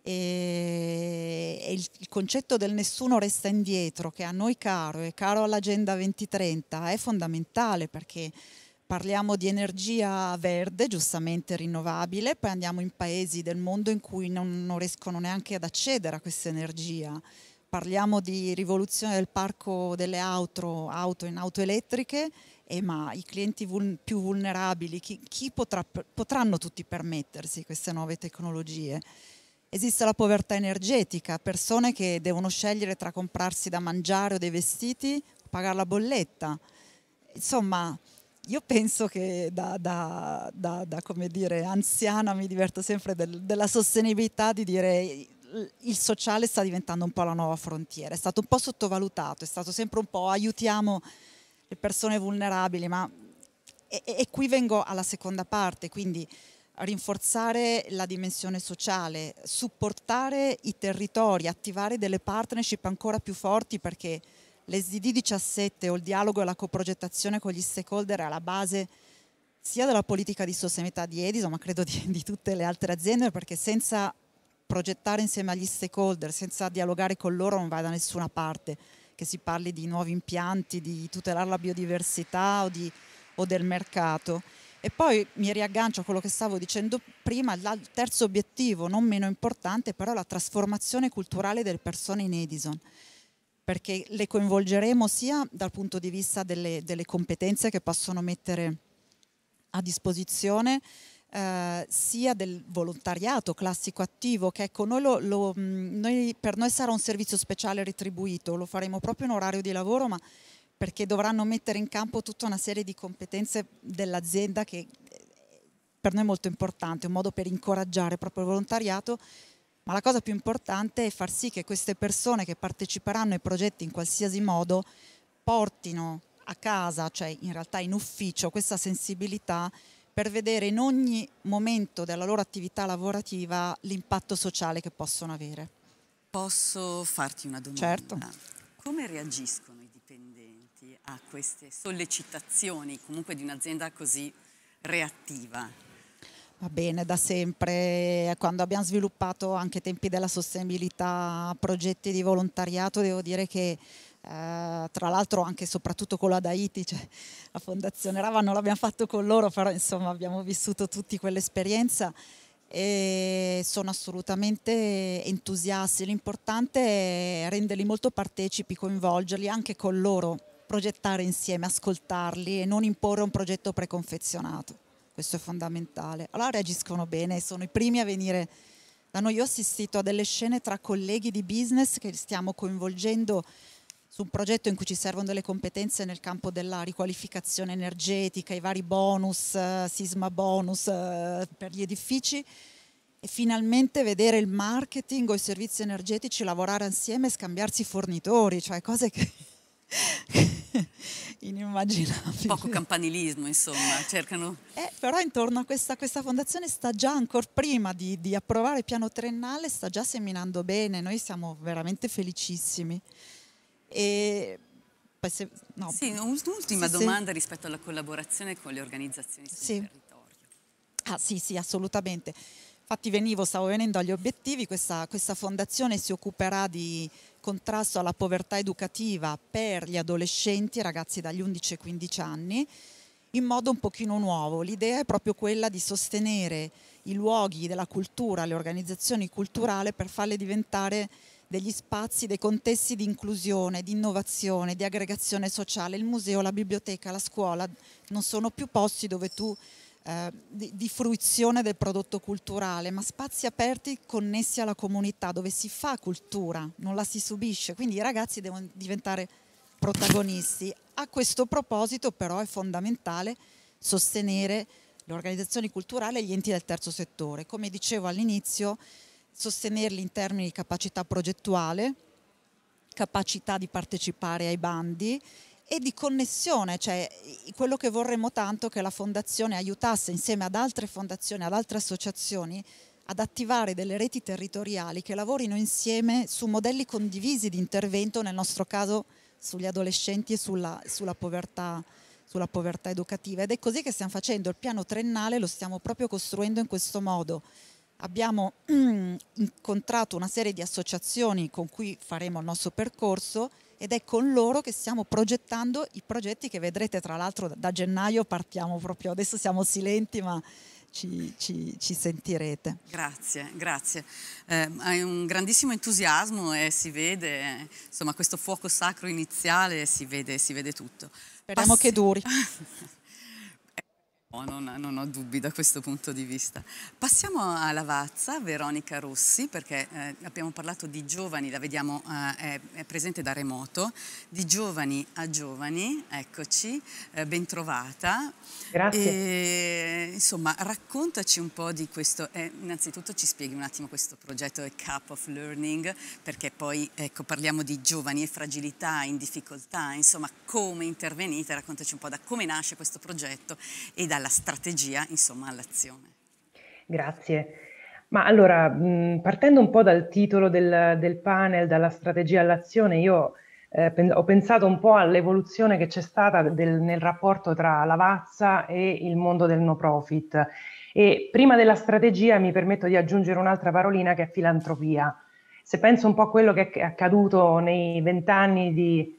E il, il concetto del nessuno resta indietro, che a noi caro e caro all'Agenda duemilatrenta, è fondamentale, perché parliamo di energia verde, giustamente rinnovabile, poi andiamo in paesi del mondo in cui non, non riescono neanche ad accedere a questa energia. Parliamo di rivoluzione del parco delle auto, auto in auto elettriche, e ma i clienti vul, più vulnerabili, chi, chi potrà, potranno tutti permettersi queste nuove tecnologie? Esiste la povertà energetica, persone che devono scegliere tra comprarsi da mangiare o dei vestiti o pagare la bolletta. insomma, io penso che da, da, da, da come dire, anziana mi diverto sempre del, della sostenibilità, di dire il sociale sta diventando un po' la nuova frontiera, è stato un po' sottovalutato, è stato sempre un po' aiutiamo le persone vulnerabili, ma e, e qui vengo alla seconda parte, quindi rinforzare la dimensione sociale, supportare i territori, attivare delle partnership ancora più forti, perché l'S D G diciassette o il dialogo e la coprogettazione con gli stakeholder è alla base sia della politica di sostenibilità di Edison, ma credo di, di tutte le altre aziende, perché senza progettare insieme agli stakeholder, senza dialogare con loro non vai da nessuna parte, che si parli di nuovi impianti, di tutelare la biodiversità o, di, o del mercato. E poi mi riaggancio a quello che stavo dicendo prima, il terzo obiettivo, non meno importante, però la trasformazione culturale delle persone in Edison, perché le coinvolgeremo sia dal punto di vista delle, delle competenze che possono mettere a disposizione, eh, sia del volontariato classico attivo, che ecco, noi, lo, lo, noi per noi sarà un servizio speciale retribuito, lo faremo proprio in orario di lavoro, ma perché dovranno mettere in campo tutta una serie di competenze dell'azienda che per noi è molto importante, un modo per incoraggiare proprio il volontariato. Ma la cosa più importante è far sì che queste persone che parteciperanno ai progetti in qualsiasi modo portino a casa, cioè in realtà in ufficio, questa sensibilità per vedere in ogni momento della loro attività lavorativa l'impatto sociale che possono avere. Posso farti una domanda? Certo. Come reagiscono i dipendenti a queste sollecitazioni comunque di un'azienda così reattiva? Va bene, da sempre, quando abbiamo sviluppato anche ai tempi della sostenibilità progetti di volontariato, devo dire che eh, tra l'altro anche e soprattutto con la Daiti, cioè la Fondazione Rava non l'abbiamo fatto con loro, però insomma abbiamo vissuto tutti quell'esperienza e sono assolutamente entusiasti. L'importante è renderli molto partecipi, coinvolgerli anche con loro, progettare insieme, ascoltarli e non imporre un progetto preconfezionato. Questo è fondamentale. Allora reagiscono bene, sono i primi a venire da noi. Io ho assistito a delle scene tra colleghi di business che stiamo coinvolgendo su un progetto in cui ci servono delle competenze nel campo della riqualificazione energetica, i vari bonus, eh, sisma bonus eh, per gli edifici, e finalmente vedere il marketing o i servizi energetici lavorare insieme e scambiarsi fornitori, cioè cose che inimmaginabili. Poco campanilismo, insomma, cercano... Eh, però intorno a questa, questa fondazione sta già, ancora prima di, di approvare il piano triennale, sta già seminando bene, noi siamo veramente felicissimi. E, se, no. Sì, un'ultima sì, domanda sì. rispetto alla collaborazione con le organizzazioni sul sì. territorio. Ah sì, sì, assolutamente. Infatti venivo, stavo venendo agli obiettivi, questa, questa fondazione si occuperà di contrasto alla povertà educativa per gli adolescenti, ragazzi dagli undici ai quindici anni, in modo un pochino nuovo. L'idea è proprio quella di sostenere i luoghi della cultura, le organizzazioni culturali, per farle diventare degli spazi, dei contesti di inclusione, di innovazione, di aggregazione sociale. Il museo, la biblioteca, la scuola non sono più posti dove tu Eh, di, di fruizione del prodotto culturale, ma spazi aperti connessi alla comunità dove si fa cultura, non la si subisce, quindi i ragazzi devono diventare protagonisti. A questo proposito però è fondamentale sostenere le organizzazioni culturali e gli enti del terzo settore, come dicevo all'inizio, sostenerli in termini di capacità progettuale, capacità di partecipare ai bandi e di connessione, cioè quello che vorremmo tanto che la fondazione aiutasse insieme ad altre fondazioni, ad altre associazioni, ad attivare delle reti territoriali che lavorino insieme su modelli condivisi di intervento, nel nostro caso sugli adolescenti e sulla, sulla, povertà, sulla povertà educativa. Ed è così che stiamo facendo, il piano triennale lo stiamo proprio costruendo in questo modo. Abbiamo mm, incontrato una serie di associazioni con cui faremo il nostro percorso ed è con loro che stiamo progettando i progetti che vedrete, tra l'altro da, da gennaio partiamo proprio, adesso siamo silenti ma ci, ci, ci sentirete. Grazie, grazie. Eh, hai un grandissimo entusiasmo e si vede, eh, insomma, questo fuoco sacro iniziale si vede, si vede tutto. Speriamo Passi- che duri. Oh, non, non ho dubbi da questo punto di vista. Passiamo a Lavazza, Veronica Rossi, perché eh, abbiamo parlato di giovani, la vediamo, eh, è, è presente da remoto, di giovani a giovani, eccoci, eh, ben trovata. Grazie. E, insomma, raccontaci un po' di questo, eh, innanzitutto ci spieghi un attimo questo progetto A Cup of Learning, perché poi ecco, parliamo di giovani e fragilità, in difficoltà, insomma come intervenite, raccontaci un po' da come nasce questo progetto e dalla strategia, insomma, all'azione. Grazie. Ma allora, mh, partendo un po' dal titolo del, del panel, dalla strategia all'azione, io eh, pen- ho pensato un po' all'evoluzione che c'è stata del- nel rapporto tra Lavazza e il mondo del no profit. E prima della strategia mi permetto di aggiungere un'altra parolina che è filantropia. Se penso un po' a quello che è accaduto nei vent'anni di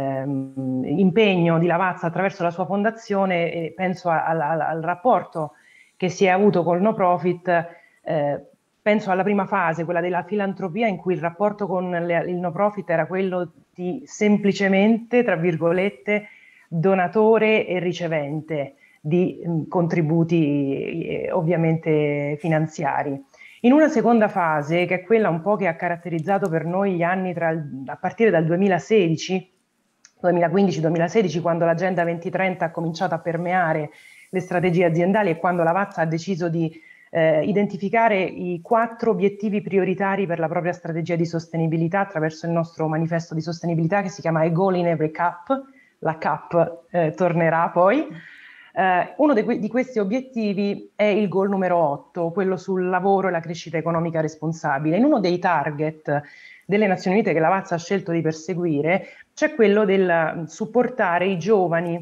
ehm, impegno di Lavazza attraverso la sua fondazione, e penso a, a, al rapporto che si è avuto col no profit, eh, penso alla prima fase, quella della filantropia, in cui il rapporto con le, il no profit era quello di semplicemente, tra virgolette, donatore e ricevente di mh, contributi eh, ovviamente finanziari. In una seconda fase, che è quella un po' che ha caratterizzato per noi gli anni tra, a partire dal duemilasedici, duemilaquindici duemilasedici, quando l'Agenda duemilatrenta ha cominciato a permeare le strategie aziendali e quando Lavazza ha deciso di eh, identificare i quattro obiettivi prioritari per la propria strategia di sostenibilità attraverso il nostro manifesto di sostenibilità che si chiama A Goal in Every Cup. La Cup eh, tornerà poi. Eh, uno de di questi obiettivi è il goal numero otto, quello sul lavoro e la crescita economica responsabile. In uno dei target delle Nazioni Unite che Lavazza ha scelto di perseguire c'è quello del supportare i giovani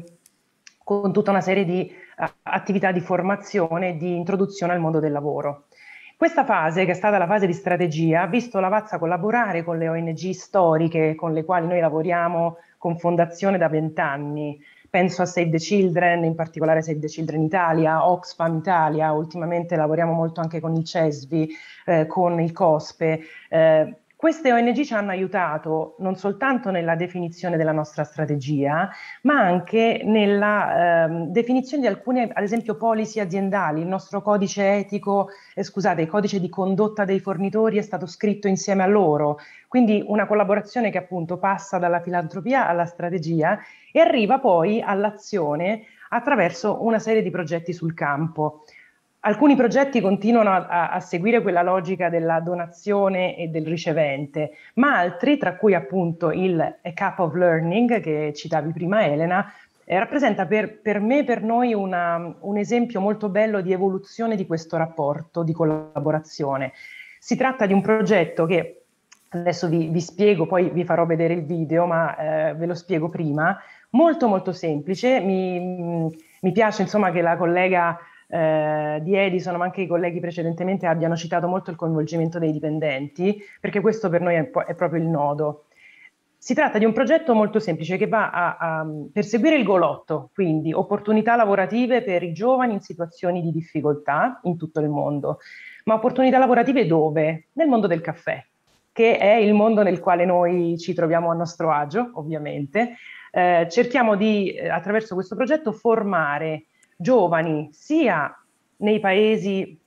con tutta una serie di uh, attività di formazione e di introduzione al mondo del lavoro. Questa fase, che è stata la fase di strategia, ha visto Lavazza collaborare con le O N G storiche con le quali noi lavoriamo con fondazione da vent'anni. Penso a Save the Children, in particolare Save the Children Italia, Oxfam Italia, ultimamente lavoriamo molto anche con il CESVI, eh, con il COSPE. Eh, queste O N G ci hanno aiutato non soltanto nella definizione della nostra strategia, ma anche nella eh, definizione di alcune, ad esempio, policy aziendali. Il nostro codice etico, eh, scusate, il codice di condotta dei fornitori è stato scritto insieme a loro. Quindi una collaborazione che appunto passa dalla filantropia alla strategia e arriva poi all'azione attraverso una serie di progetti sul campo. Alcuni progetti continuano a, a seguire quella logica della donazione e del ricevente, ma altri, tra cui appunto il A Cup of Learning, che citavi prima Elena, eh, rappresenta per, per me, per noi, una, un esempio molto bello di evoluzione di questo rapporto di collaborazione. Si tratta di un progetto che, adesso vi, vi spiego, poi vi farò vedere il video, ma eh, ve lo spiego prima, molto molto semplice. Mi, mi piace insomma che la collega eh, di Edison, ma anche i colleghi precedentemente abbiano citato molto il coinvolgimento dei dipendenti, perché questo per noi è, è proprio il nodo. Si tratta di un progetto molto semplice che va a, a perseguire il goal otto, quindi opportunità lavorative per i giovani in situazioni di difficoltà in tutto il mondo. Ma opportunità lavorative dove? Nel mondo del caffè, che è il mondo nel quale noi ci troviamo a nostro agio, ovviamente. Eh, cerchiamo di, eh, attraverso questo progetto, formare giovani sia nei paesi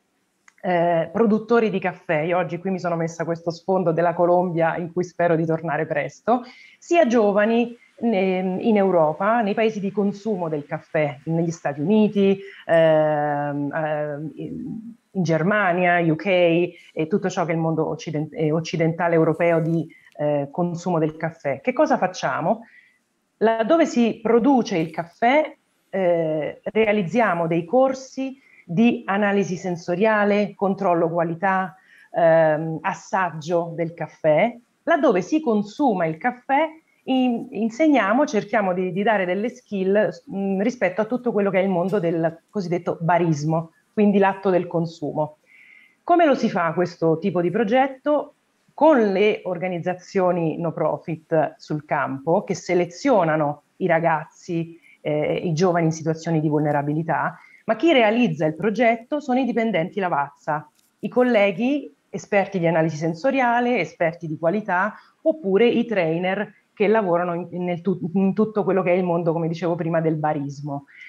eh, produttori di caffè, io oggi qui mi sono messa questo sfondo della Colombia in cui spero di tornare presto, sia giovani in Europa, nei paesi di consumo del caffè, negli Stati Uniti, ehm, ehm, in Germania, U K e tutto ciò che è il mondo occident- occidentale europeo di eh, consumo del caffè. Che cosa facciamo? Laddove si produce il caffè eh, realizziamo dei corsi di analisi sensoriale, controllo qualità, ehm, assaggio del caffè. Laddove si consuma il caffè in, insegniamo, cerchiamo di, di dare delle skill mh, rispetto a tutto quello che è il mondo del cosiddetto barismo, quindi l'atto del consumo. Come lo si fa questo tipo di progetto? Con le organizzazioni no profit sul campo che selezionano i ragazzi, eh, i giovani in situazioni di vulnerabilità, ma chi realizza il progetto sono i dipendenti Lavazza, i colleghi esperti di analisi sensoriale, esperti di qualità, oppure i trainer che lavorano in, nel tu, in tutto quello che è il mondo, come dicevo prima, del barismo.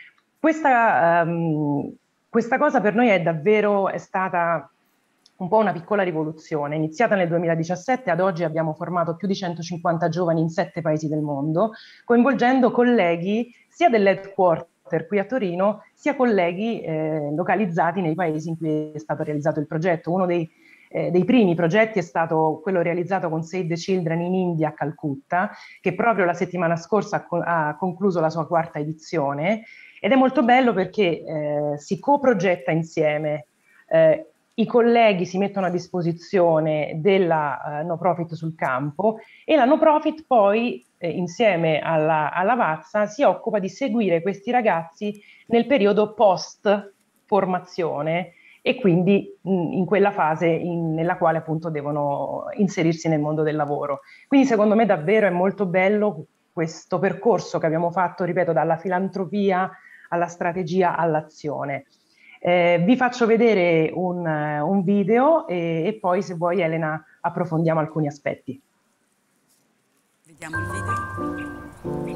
questa, um, questa cosa per noi è davvero è stata un po' una piccola rivoluzione. Iniziata nel duemiladiciassette, ad oggi abbiamo formato più di centocinquanta giovani in sette paesi del mondo, coinvolgendo colleghi sia dell'headquarter qui a Torino, sia colleghi eh, localizzati nei paesi in cui è stato realizzato il progetto. Uno dei, eh, dei primi progetti è stato quello realizzato con Save the Children in India, a Calcutta, che proprio la settimana scorsa ha, ha concluso la sua quarta edizione, ed è molto bello perché eh, si coprogetta insieme. Eh, I colleghi si mettono a disposizione della uh, no profit sul campo e la no profit poi eh, insieme alla, alla Vazza si occupa di seguire questi ragazzi nel periodo post formazione e quindi mh, in quella fase in, nella quale appunto devono inserirsi nel mondo del lavoro. Quindi secondo me davvero è molto bello questo percorso che abbiamo fatto, ripeto, dalla filantropia alla strategia all'azione. Eh, vi faccio vedere un, un video e, e poi, se vuoi, Elena, approfondiamo alcuni aspetti. Vediamo il video.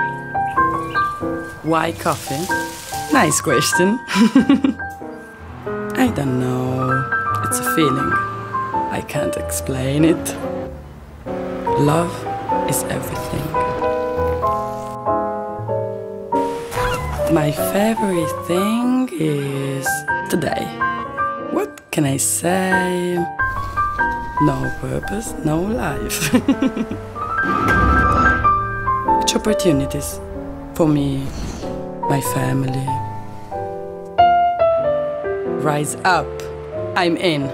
Why coffee? Nice question. I don't know. It's a feeling. I can't explain it. Love is everything. My favorite thing is today. What can I say? No purpose, no life. Which opportunities for me, my family. Rise up, I'm in.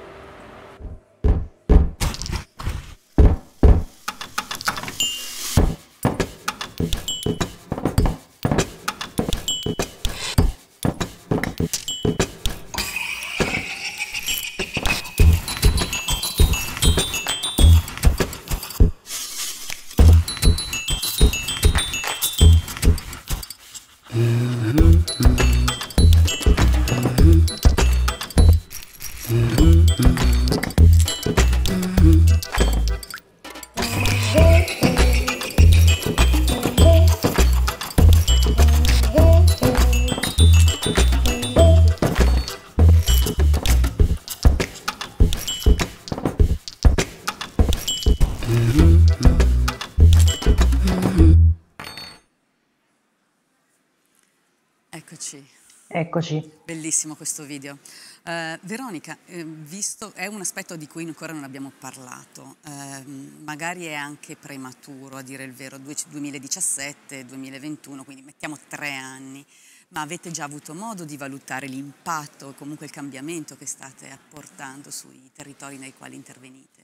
Eccoci. Eccoci. Bellissimo questo video. Uh, Veronica, eh, visto, è un aspetto di cui ancora non abbiamo parlato, eh, magari è anche prematuro a dire il vero, duemiladiciassette duemilaventuno, quindi mettiamo tre anni, ma avete già avuto modo di valutare l'impatto e comunque il cambiamento che state apportando sui territori nei quali intervenite?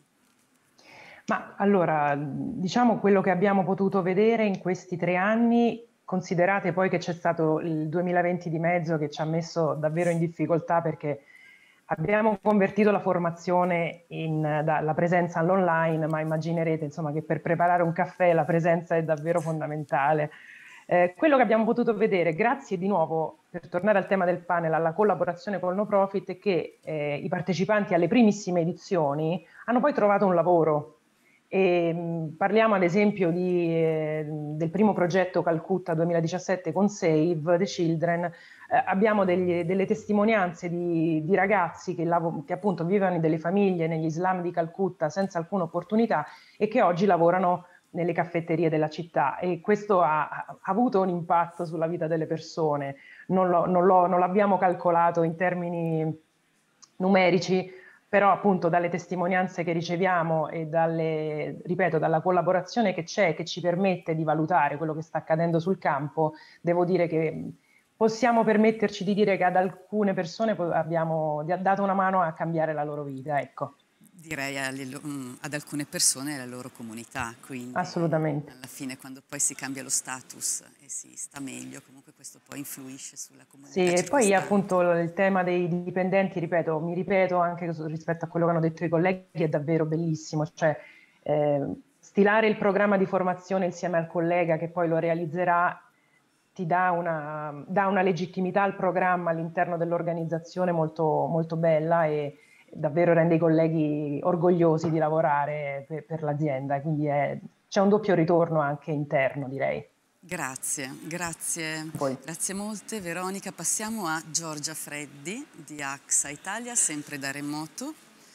Ma allora, diciamo quello che abbiamo potuto vedere in questi tre anni. Considerate poi che c'è stato il duemilaventi di mezzo che ci ha messo davvero in difficoltà perché abbiamo convertito la formazione in da, la presenza all'online, ma immaginerete insomma che per preparare un caffè la presenza è davvero fondamentale. Eh, quello che abbiamo potuto vedere, grazie di nuovo, per tornare al tema del panel, alla collaborazione col no profit, è che eh, i partecipanti alle primissime edizioni hanno poi trovato un lavoro. E, mh, parliamo ad esempio di, eh, del primo progetto Calcutta duemiladiciassette con Save the Children. Eh, abbiamo degli, delle testimonianze di, di ragazzi che, che appunto vivono in delle famiglie negli slum di Calcutta senza alcuna opportunità e che oggi lavorano nelle caffetterie della città, e questo ha, ha avuto un impatto sulla vita delle persone. Non, lo, non, lo, non l'abbiamo calcolato in termini numerici, però appunto dalle testimonianze che riceviamo e dalle, ripeto, dalla collaborazione che c'è, che ci permette di valutare quello che sta accadendo sul campo, devo dire che possiamo permetterci di dire che ad alcune persone abbiamo dato una mano a cambiare la loro vita, ecco. Direi ad alcune persone e alla loro comunità, quindi assolutamente. Alla fine, quando poi si cambia lo status e si sta meglio, comunque questo poi influisce sulla comunità. Sì, e poi appunto il tema dei dipendenti, ripeto, mi ripeto anche rispetto a quello che hanno detto i colleghi, è davvero bellissimo, cioè eh, stilare il programma di formazione insieme al collega che poi lo realizzerà ti dà una, dà una legittimità al programma all'interno dell'organizzazione molto, molto bella, e davvero rende i colleghi orgogliosi di lavorare per, per l'azienda, quindi c'è un doppio ritorno anche interno, direi. Grazie, grazie, Poi. grazie molte Veronica. Passiamo a Giorgia Freddi di A X A Italia, sempre da remoto,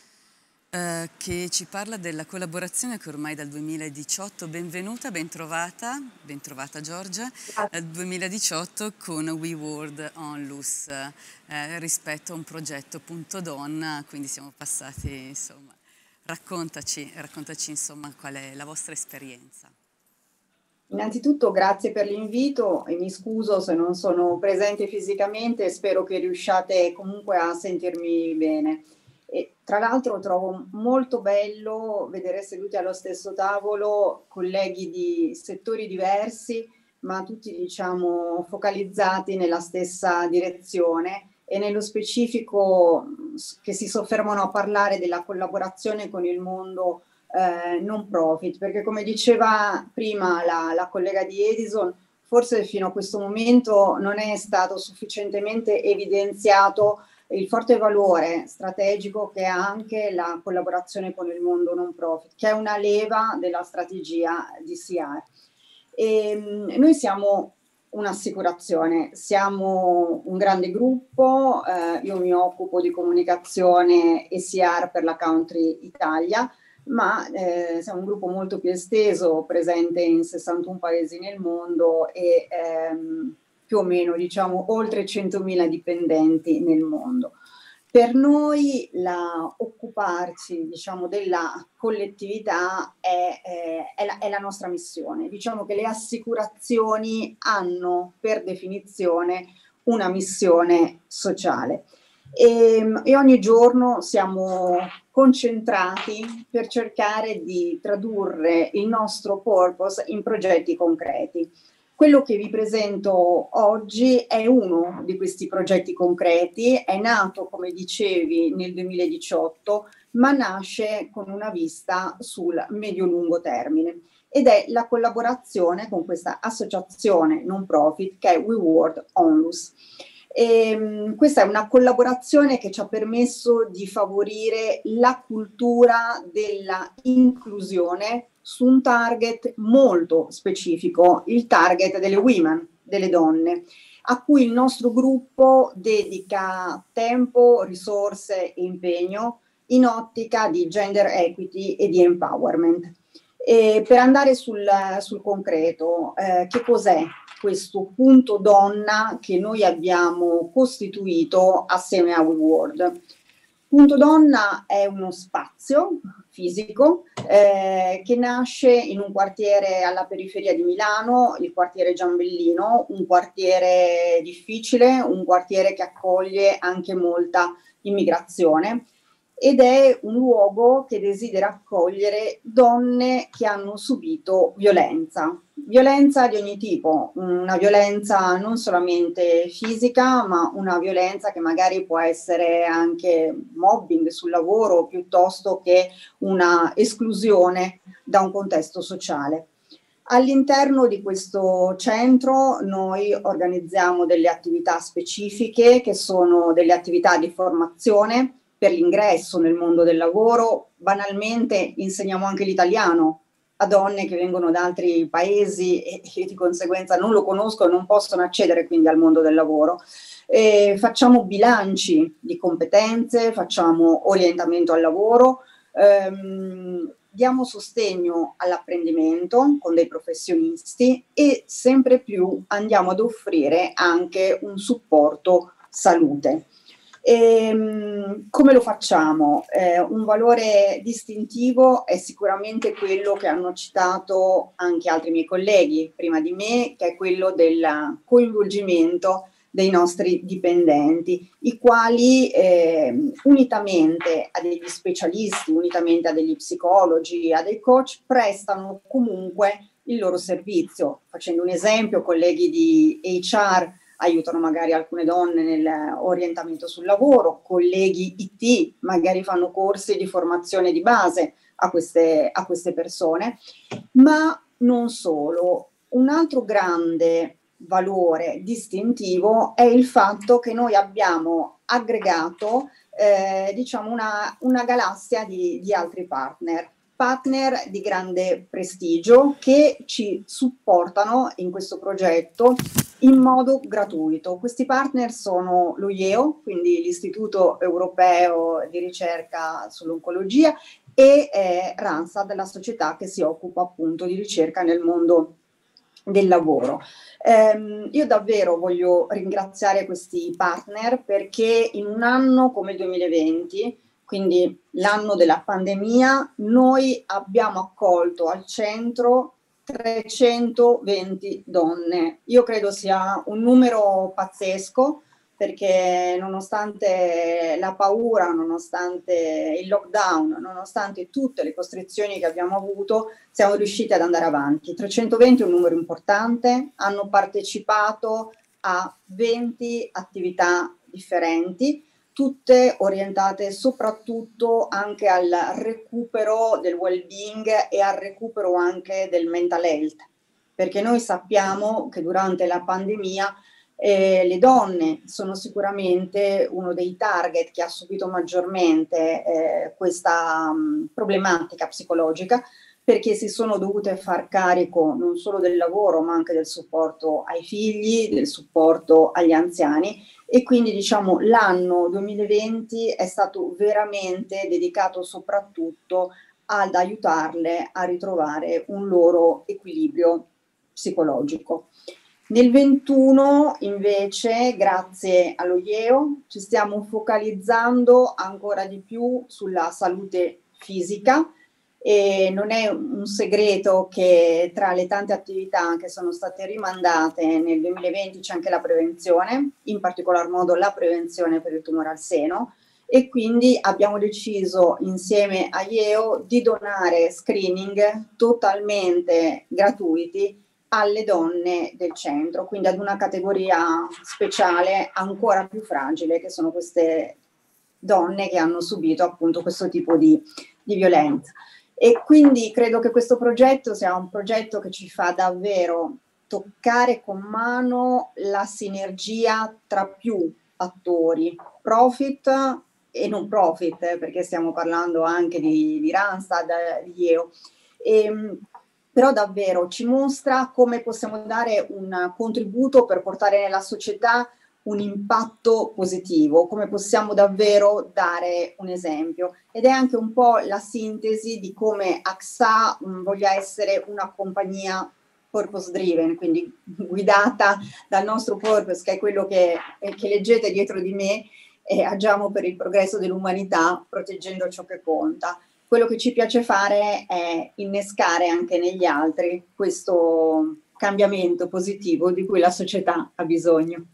eh, che ci parla della collaborazione che ormai dal duemiladiciotto, benvenuta, bentrovata, bentrovata Giorgia, dal duemiladiciotto con WeWorld Onlus eh, rispetto a un progetto Punto Donna, quindi siamo passati, insomma, raccontaci, raccontaci insomma qual è la vostra esperienza. Innanzitutto grazie per l'invito e mi scuso se non sono presente fisicamente, spero che riusciate comunque a sentirmi bene. E, tra l'altro trovo molto bello vedere seduti allo stesso tavolo colleghi di settori diversi, ma tutti diciamo focalizzati nella stessa direzione e nello specifico che si soffermano a parlare della collaborazione con il mondo Eh, non profit, perché come diceva prima la, la collega di Edison, forse fino a questo momento non è stato sufficientemente evidenziato il forte valore strategico che ha anche la collaborazione con il mondo non profit, che è una leva della strategia D C R. E, noi siamo un'assicurazione, siamo un grande gruppo, eh, io mi occupo di comunicazione e C R per la Country Italia, ma eh, siamo un gruppo molto più esteso, presente in sessantuno paesi nel mondo e ehm, più o meno diciamo oltre centomila dipendenti nel mondo. Per noi la, occuparci diciamo della collettività è, è, è, la, è la nostra missione. Diciamo che le assicurazioni hanno per definizione una missione sociale. E, e ogni giorno siamo concentrati per cercare di tradurre il nostro purpose in progetti concreti. Quello che vi presento oggi è uno di questi progetti concreti, è nato, come dicevi, nel duemiladiciotto, ma nasce con una vista sul medio-lungo termine ed è la collaborazione con questa associazione non profit che è WeWorld Onlus. E, questa è una collaborazione che ci ha permesso di favorire la cultura della inclusione su un target molto specifico, il target delle women, delle donne, a cui il nostro gruppo dedica tempo, risorse e impegno in ottica di gender equity e di empowerment. E per andare sul, sul concreto, eh, che cos'è questo punto donna che noi abbiamo costituito assieme a WeWorld? Punto Donna è uno spazio fisico eh, che nasce in un quartiere alla periferia di Milano, il quartiere Giambellino, un quartiere difficile, un quartiere che accoglie anche molta immigrazione. Ed è un luogo che desidera accogliere donne che hanno subito violenza, violenza di ogni tipo, una violenza non solamente fisica, ma una violenza che magari può essere anche mobbing sul lavoro, piuttosto che una esclusione da un contesto sociale. All'interno di questo centro noi organizziamo delle attività specifiche che sono delle attività di formazione per l'ingresso nel mondo del lavoro. Banalmente insegniamo anche l'italiano a donne che vengono da altri paesi e, e di conseguenza non lo conoscono e non possono accedere quindi al mondo del lavoro. E facciamo bilanci di competenze, facciamo orientamento al lavoro, ehm, diamo sostegno all'apprendimento con dei professionisti e sempre più andiamo ad offrire anche un supporto salute. E, come lo facciamo? Eh, un valore distintivo è sicuramente quello che hanno citato anche altri miei colleghi prima di me, che è quello del coinvolgimento dei nostri dipendenti, i quali eh, unitamente a degli specialisti, unitamente a degli psicologi, a dei coach, prestano comunque il loro servizio. Facendo un esempio, colleghi di H R aiutano magari alcune donne nell'orientamento sul lavoro, colleghi I T magari fanno corsi di formazione di base a queste, a queste persone, ma non solo. Un altro grande valore distintivo è il fatto che noi abbiamo aggregato eh, diciamo una, una galassia di, di altri partner. partner di grande prestigio che ci supportano in questo progetto in modo gratuito. Questi partner sono l'O I E O, quindi l'Istituto Europeo di Ricerca sull'Oncologia, e eh, Randstad, la società che si occupa appunto di ricerca nel mondo del lavoro. Eh, io davvero voglio ringraziare questi partner perché in un anno come il duemilaventi, quindi l'anno della pandemia, noi abbiamo accolto al centro trecentoventi donne. Io credo sia un numero pazzesco perché nonostante la paura, nonostante il lockdown, nonostante tutte le costrizioni che abbiamo avuto, siamo riusciti ad andare avanti. trecentoventi è un numero importante, hanno partecipato a venti attività differenti, tutte orientate soprattutto anche al recupero del well-being e al recupero anche del mental health, perché noi sappiamo che durante la pandemia eh, le donne sono sicuramente uno dei target che ha subito maggiormente eh, questa mh, problematica psicologica, perché si sono dovute far carico non solo del lavoro ma anche del supporto ai figli, del supporto agli anziani, e quindi diciamo l'anno duemilaventi è stato veramente dedicato soprattutto ad aiutarle a ritrovare un loro equilibrio psicologico. Nel ventuno invece, grazie all'O I E O, ci stiamo focalizzando ancora di più sulla salute fisica. E non è un segreto che tra le tante attività che sono state rimandate nel duemilaventi c'è anche la prevenzione, in particolar modo la prevenzione per il tumore al seno, e quindi abbiamo deciso insieme a I E O di donare screening totalmente gratuiti alle donne del centro, quindi ad una categoria speciale ancora più fragile, che sono queste donne che hanno subito appunto questo tipo di, di violenza. E quindi credo che questo progetto sia un progetto che ci fa davvero toccare con mano la sinergia tra più attori, profit e non profit, perché stiamo parlando anche di, di Randstad, di I E O. E, però davvero ci mostra come possiamo dare un contributo per portare nella società un impatto positivo, come possiamo davvero dare un esempio, ed è anche un po' la sintesi di come A X A mh, voglia essere una compagnia purpose driven, quindi guidata dal nostro purpose, che è quello che, eh, che leggete dietro di me, e agiamo per il progresso dell'umanità proteggendo ciò che conta. Quello che ci piace fare è innescare anche negli altri questo cambiamento positivo di cui la società ha bisogno.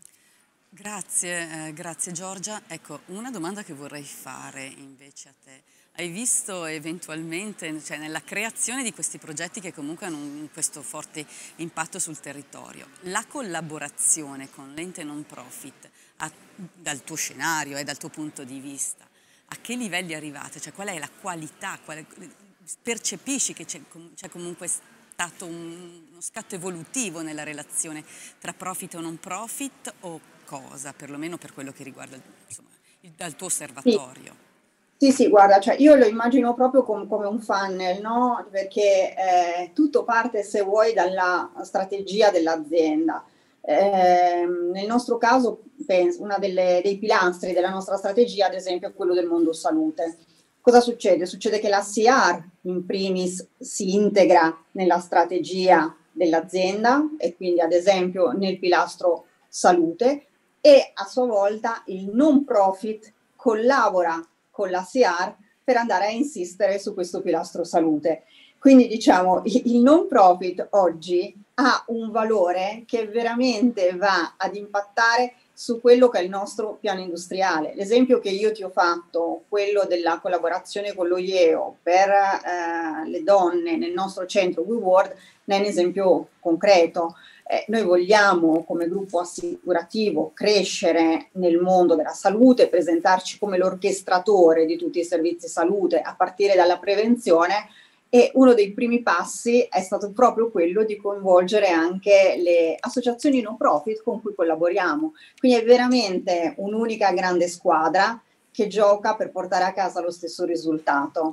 Grazie, eh, grazie Giorgia. Ecco, una domanda che vorrei fare invece a te. Hai visto eventualmente, cioè nella creazione di questi progetti che comunque hanno un, questo forte impatto sul territorio, la collaborazione con l'ente non profit, a, dal tuo scenario e dal tuo punto di vista, a che livelli arrivate? Cioè qual è la qualità? Qual è, percepisci che c'è, c'è comunque stato un, uno scatto evolutivo nella relazione tra profit e non profit, o cosa, perlomeno per quello che riguarda insomma, il, dal tuo osservatorio? Sì, sì, sì, guarda, cioè io lo immagino proprio com come un funnel, no? Perché eh, tutto parte, se vuoi, dalla strategia dell'azienda. Eh, nel nostro caso, penso, uno dei pilastri della nostra strategia, ad esempio, è quello del mondo salute. Cosa succede? Succede che la C R, in primis, si integra nella strategia dell'azienda e quindi, ad esempio, nel pilastro salute, e a sua volta il non profit collabora con la C R per andare a insistere su questo pilastro salute. Quindi diciamo il non profit oggi ha un valore che veramente va ad impattare su quello che è il nostro piano industriale. L'esempio che io ti ho fatto, quello della collaborazione con l'O I E O per eh, le donne nel nostro centro WeWorld, ne è un esempio concreto. Eh, noi vogliamo come gruppo assicurativo crescere nel mondo della salute, presentarci come l'orchestratore di tutti i servizi salute a partire dalla prevenzione, e uno dei primi passi è stato proprio quello di coinvolgere anche le associazioni no profit con cui collaboriamo. Quindi è veramente un'unica grande squadra che gioca per portare a casa lo stesso risultato.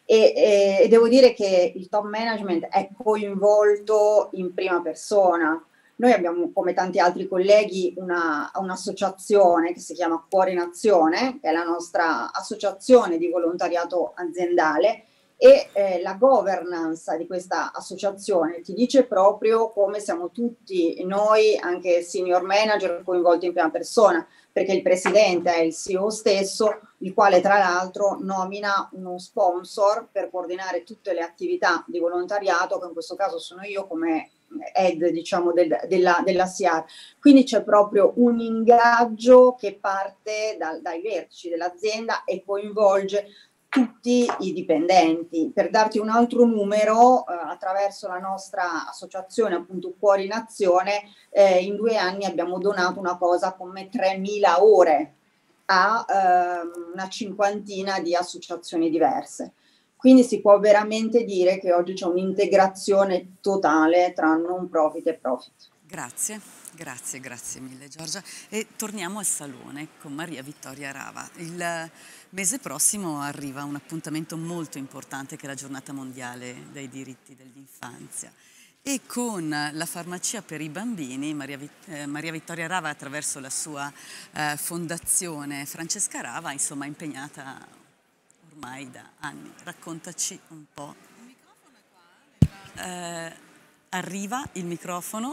e, e, e devo dire che il top management è coinvolto in prima persona. Noi abbiamo, come tanti altri colleghi, una, un'associazione che si chiama Cuore in Azione, che è la nostra associazione di volontariato aziendale, e eh, la governance di questa associazione ti dice proprio come siamo tutti noi, anche senior manager, coinvolti in prima persona, perché il presidente è il C E O stesso, il quale tra l'altro nomina uno sponsor per coordinare tutte le attività di volontariato, che in questo caso sono io come head, diciamo, del, della, della C R. Quindi c'è proprio un ingaggio che parte da, dai vertici dell'azienda e coinvolge tutti i dipendenti. Per darti un altro numero, eh, attraverso la nostra associazione, appunto Cuore in Azione, eh, in due anni abbiamo donato una cosa come tremila ore a eh, una cinquantina di associazioni diverse. Quindi si può veramente dire che oggi c'è un'integrazione totale tra non profit e profit. Grazie, grazie, grazie mille Giorgia. E torniamo al Salone con Maria Vittoria Rava. Il mese prossimo arriva un appuntamento molto importante che è la Giornata Mondiale dei Diritti dell'Infanzia. E con la farmacia per i bambini, Maria, eh, Maria Vittoria Rava, attraverso la sua eh, fondazione Francesca Rava, insomma, è impegnata ormai da anni. Raccontaci un po'. Il microfono è qua? Eh, arriva il microfono.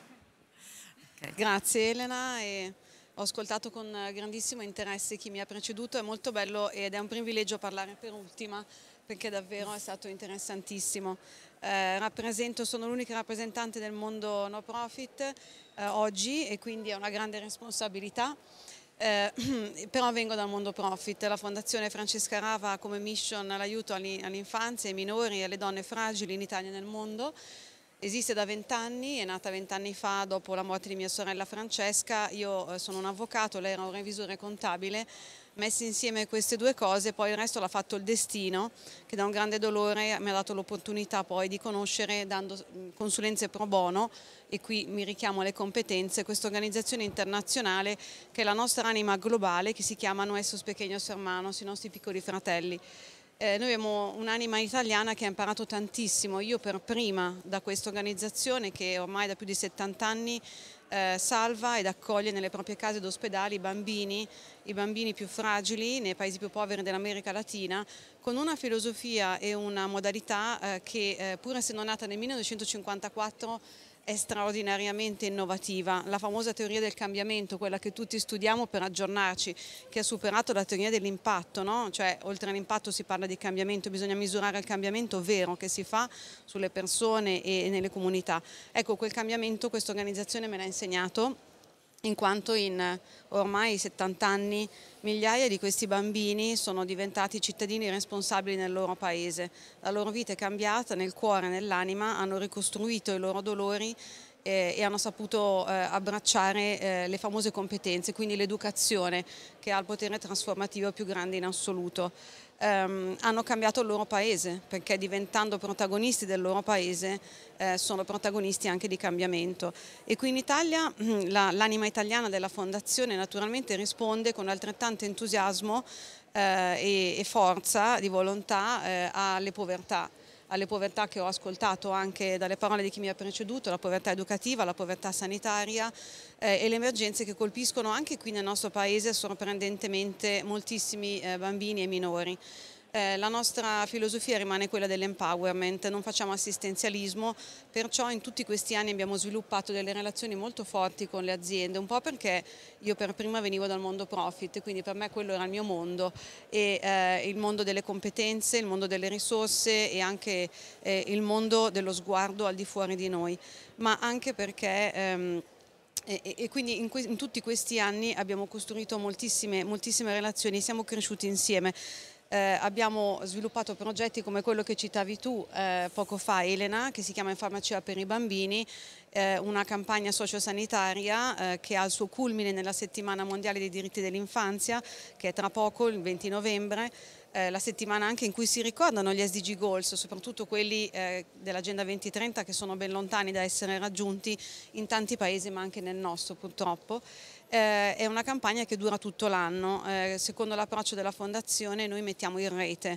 Okay. Grazie Elena, e ho ascoltato con grandissimo interesse chi mi ha preceduto, è molto bello ed è un privilegio parlare per ultima perché davvero è stato interessantissimo. Eh, rappresento, sono l'unica rappresentante del mondo no profit eh, oggi e quindi è una grande responsabilità. Eh, però vengo dal mondo profit. La Fondazione Francesca Rava ha come mission l'aiuto all'infanzia, ai minori e alle donne fragili in Italia e nel mondo. Esiste da vent'anni, è nata vent'anni fa dopo la morte di mia sorella Francesca. Io eh, sono un avvocato, lei era un revisore contabile. Messi insieme queste due cose, poi il resto l'ha fatto il destino, che da un grande dolore mi ha dato l'opportunità poi di conoscere, dando consulenze pro bono, e qui mi richiamo alle competenze, questa organizzazione internazionale che è la nostra anima globale, che si chiama Nuestros Pequeños Hermanos, i nostri piccoli fratelli. Eh, noi abbiamo un'anima italiana che ha imparato tantissimo, io per prima, da questa organizzazione che ormai da più di settanta anni eh, salva ed accoglie nelle proprie case ed ospedali i bambini, i bambini più fragili nei paesi più poveri dell'America Latina, con una filosofia e una modalità eh, che eh, pur essendo nata nel millenovecentocinquantaquattro è straordinariamente innovativa. La famosa teoria del cambiamento, quella che tutti studiamo per aggiornarci, che ha superato la teoria dell'impatto, no? Cioè oltre all'impatto si parla di cambiamento, bisogna misurare il cambiamento vero che si fa sulle persone e nelle comunità. Ecco, quel cambiamento questa organizzazione me l'ha insegnato, in quanto in ormai settanta anni migliaia di questi bambini sono diventati cittadini responsabili nel loro paese. La loro vita è cambiata nel cuore e nell'anima, hanno ricostruito i loro dolori eh, e hanno saputo eh, abbracciare eh, le famose competenze, quindi l'educazione che ha il potere trasformativo più grande in assoluto. Um, hanno cambiato il loro paese, perché diventando protagonisti del loro paese eh, sono protagonisti anche di cambiamento. E qui in Italia la, l'anima italiana della fondazione naturalmente risponde con altrettanto entusiasmo eh, e, e forza di volontà eh, alle povertà. alle povertà che ho ascoltato anche dalle parole di chi mi ha preceduto, la povertà educativa, la povertà sanitaria eh, e le emergenze che colpiscono anche qui nel nostro paese sorprendentemente moltissimi eh, bambini e minori. Eh, la nostra filosofia rimane quella dell'empowerment, non facciamo assistenzialismo, perciò in tutti questi anni abbiamo sviluppato delle relazioni molto forti con le aziende, un po' perché io per prima venivo dal mondo profit, quindi per me quello era il mio mondo, e eh, il mondo delle competenze, il mondo delle risorse e anche eh, il mondo dello sguardo al di fuori di noi, ma anche perché ehm, E, e quindi in, que in tutti questi anni abbiamo costruito moltissime, moltissime relazioni, siamo cresciuti insieme. Eh, abbiamo sviluppato progetti come quello che citavi tu eh, poco fa, Elena, che si chiama In Farmacia per i Bambini, eh, una campagna sociosanitaria eh, che ha il suo culmine nella Settimana Mondiale dei Diritti dell'Infanzia, che è tra poco, il venti novembre, eh, la settimana anche in cui si ricordano gli S D G Goals, soprattutto quelli eh, dell'Agenda venti trenta che sono ben lontani da essere raggiunti in tanti paesi, ma anche nel nostro purtroppo. Eh, è una campagna che dura tutto l'anno, eh, secondo l'approccio della Fondazione noi mettiamo in rete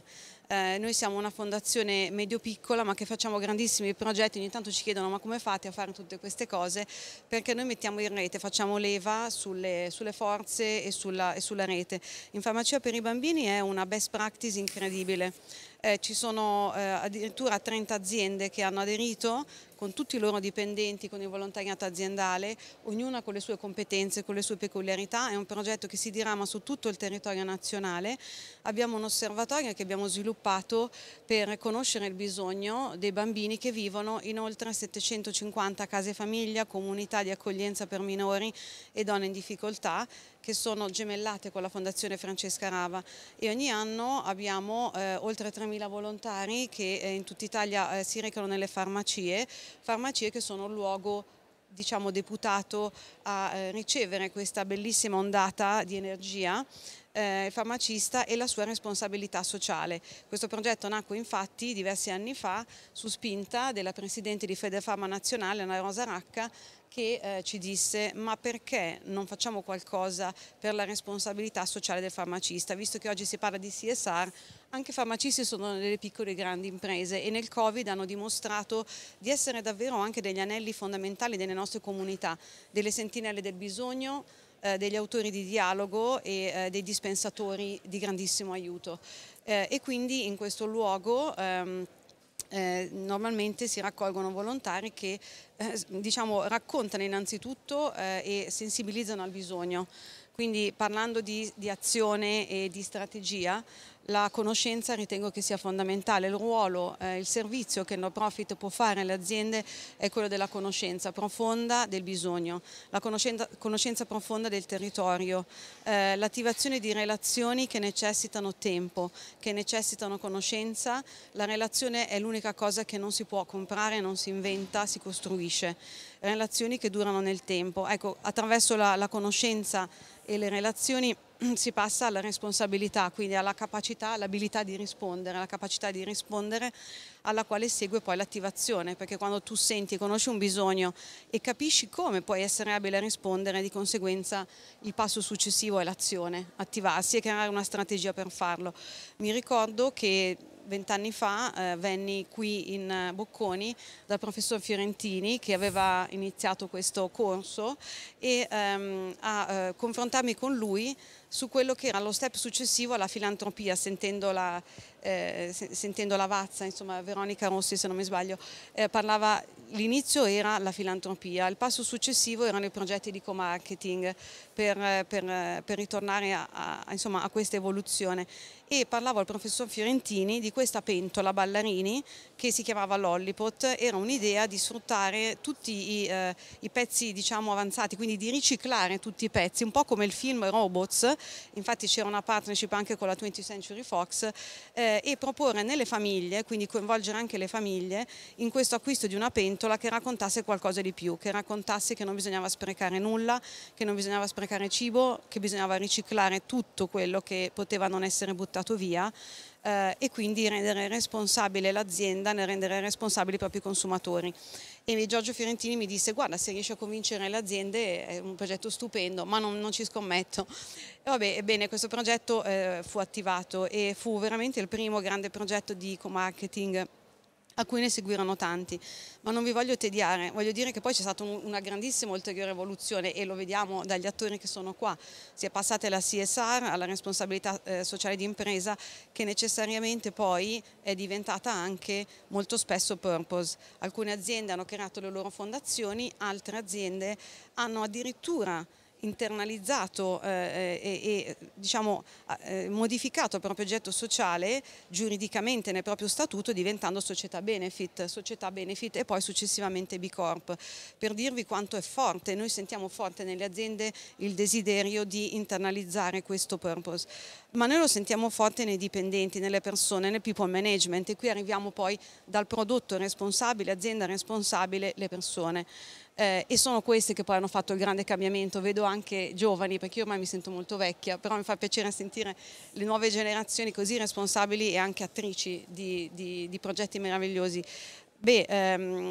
Eh, noi siamo una fondazione medio-piccola ma che facciamo grandissimi progetti, ogni tanto ci chiedono ma come fate a fare tutte queste cose, perché noi mettiamo in rete, facciamo leva sulle, sulle forze e sulla, e sulla rete. In farmacia per i bambini è una best practice incredibile. Eh, ci sono eh, addirittura trenta aziende che hanno aderito con tutti i loro dipendenti, con il volontariato aziendale, ognuna con le sue competenze, con le sue peculiarità. È un progetto che si dirama su tutto il territorio nazionale. Abbiamo un osservatorio che abbiamo sviluppato per conoscere il bisogno dei bambini che vivono in oltre settecentocinquanta case famiglia, comunità di accoglienza per minori e donne in difficoltà, che sono gemellate con la Fondazione Francesca Rava, e ogni anno abbiamo eh, oltre tremila volontari che eh, in tutta Italia eh, si recano nelle farmacie, farmacie che sono il luogo, diciamo, deputato a eh, ricevere questa bellissima ondata di energia. Eh, il farmacista e la sua responsabilità sociale. Questo progetto nacque infatti diversi anni fa su spinta della presidente di Fedefarma Nazionale, Anna Rosa Racca, che eh, ci disse ma perché non facciamo qualcosa per la responsabilità sociale del farmacista, visto che oggi si parla di C S R, anche i farmacisti sono delle piccole e grandi imprese e nel Covid hanno dimostrato di essere davvero anche degli anelli fondamentali delle nostre comunità, delle sentinelle del bisogno, eh, degli autori di dialogo e eh, dei dispensatori di grandissimo aiuto. Eh, e quindi in questo luogo ehm, Eh, normalmente si raccolgono volontari che eh, diciamo, raccontano innanzitutto eh, e sensibilizzano al bisogno. Quindi parlando di, di azione e di strategia, la conoscenza ritengo che sia fondamentale. Il ruolo, eh, il servizio che il no profit può fare alle aziende è quello della conoscenza profonda del bisogno, la conoscenza, conoscenza profonda del territorio, eh, l'attivazione di relazioni che necessitano tempo, che necessitano conoscenza. La relazione è l'unica cosa che non si può comprare, non si inventa, si costruisce. Relazioni che durano nel tempo. Ecco, attraverso la, la conoscenza e le relazioni si passa alla responsabilità, quindi alla capacità, all'abilità di rispondere, alla capacità di rispondere alla quale segue poi l'attivazione, perché quando tu senti, conosci un bisogno e capisci come puoi essere abile a rispondere, di conseguenza il passo successivo è l'azione, attivarsi e creare una strategia per farlo. Mi ricordo che vent'anni fa eh, venni qui in Bocconi dal professor Fiorentini, che aveva iniziato questo corso, e ehm, a eh, confrontarmi con lui su quello che era lo step successivo alla filantropia, sentendo la, eh, sentendo la Vazza, insomma Veronica Rossi se non mi sbaglio, eh, parlava, l'inizio era la filantropia, il passo successivo erano i progetti di co-marketing per, per, per ritornare a, a, insomma, a questa evoluzione. E parlavo al professor Fiorentini di questa pentola Ballarini che si chiamava Lollipop. Era un'idea di sfruttare tutti i, eh, i pezzi, diciamo, avanzati, quindi di riciclare tutti i pezzi, un po' come il film Robots. Infatti c'era una partnership anche con la twentieth Century Fox, eh, e proporre nelle famiglie, quindi coinvolgere anche le famiglie in questo acquisto di una pentola che raccontasse qualcosa di più, che raccontasse che non bisognava sprecare nulla, che non bisognava sprecare cibo, che bisognava riciclare tutto quello che poteva non essere buttato via, eh, e quindi rendere responsabile l'azienda, ne rendere responsabili i propri consumatori. E Giorgio Fiorentini mi disse: guarda, se riesci a convincere le aziende è un progetto stupendo, ma non, non ci scommetto. E vabbè, ebbene, questo progetto eh, fu attivato e fu veramente il primo grande progetto di co-marketing a cui ne seguirono tanti, ma non vi voglio tediare, voglio dire che poi c'è stata un, una grandissima ulteriore evoluzione e lo vediamo dagli attori che sono qua. Si è passati alla C S R, alla responsabilità eh, sociale di impresa, che necessariamente poi è diventata anche molto spesso purpose. Alcune aziende hanno creato le loro fondazioni, altre aziende hanno addirittura internalizzato eh, e, e diciamo, eh, modificato il proprio oggetto sociale giuridicamente nel proprio statuto, diventando società benefit, società benefit e poi successivamente B Corp. Per dirvi quanto è forte, noi sentiamo forte nelle aziende il desiderio di internalizzare questo purpose, ma noi lo sentiamo forte nei dipendenti, nelle persone, nel people management, e qui arriviamo poi dal prodotto responsabile, azienda responsabile, le persone. Eh, e sono queste che poi hanno fatto il grande cambiamento. Vedo anche giovani, perché io ormai mi sento molto vecchia, però mi fa piacere sentire le nuove generazioni così responsabili e anche attrici di, di, di progetti meravigliosi. Beh, ehm,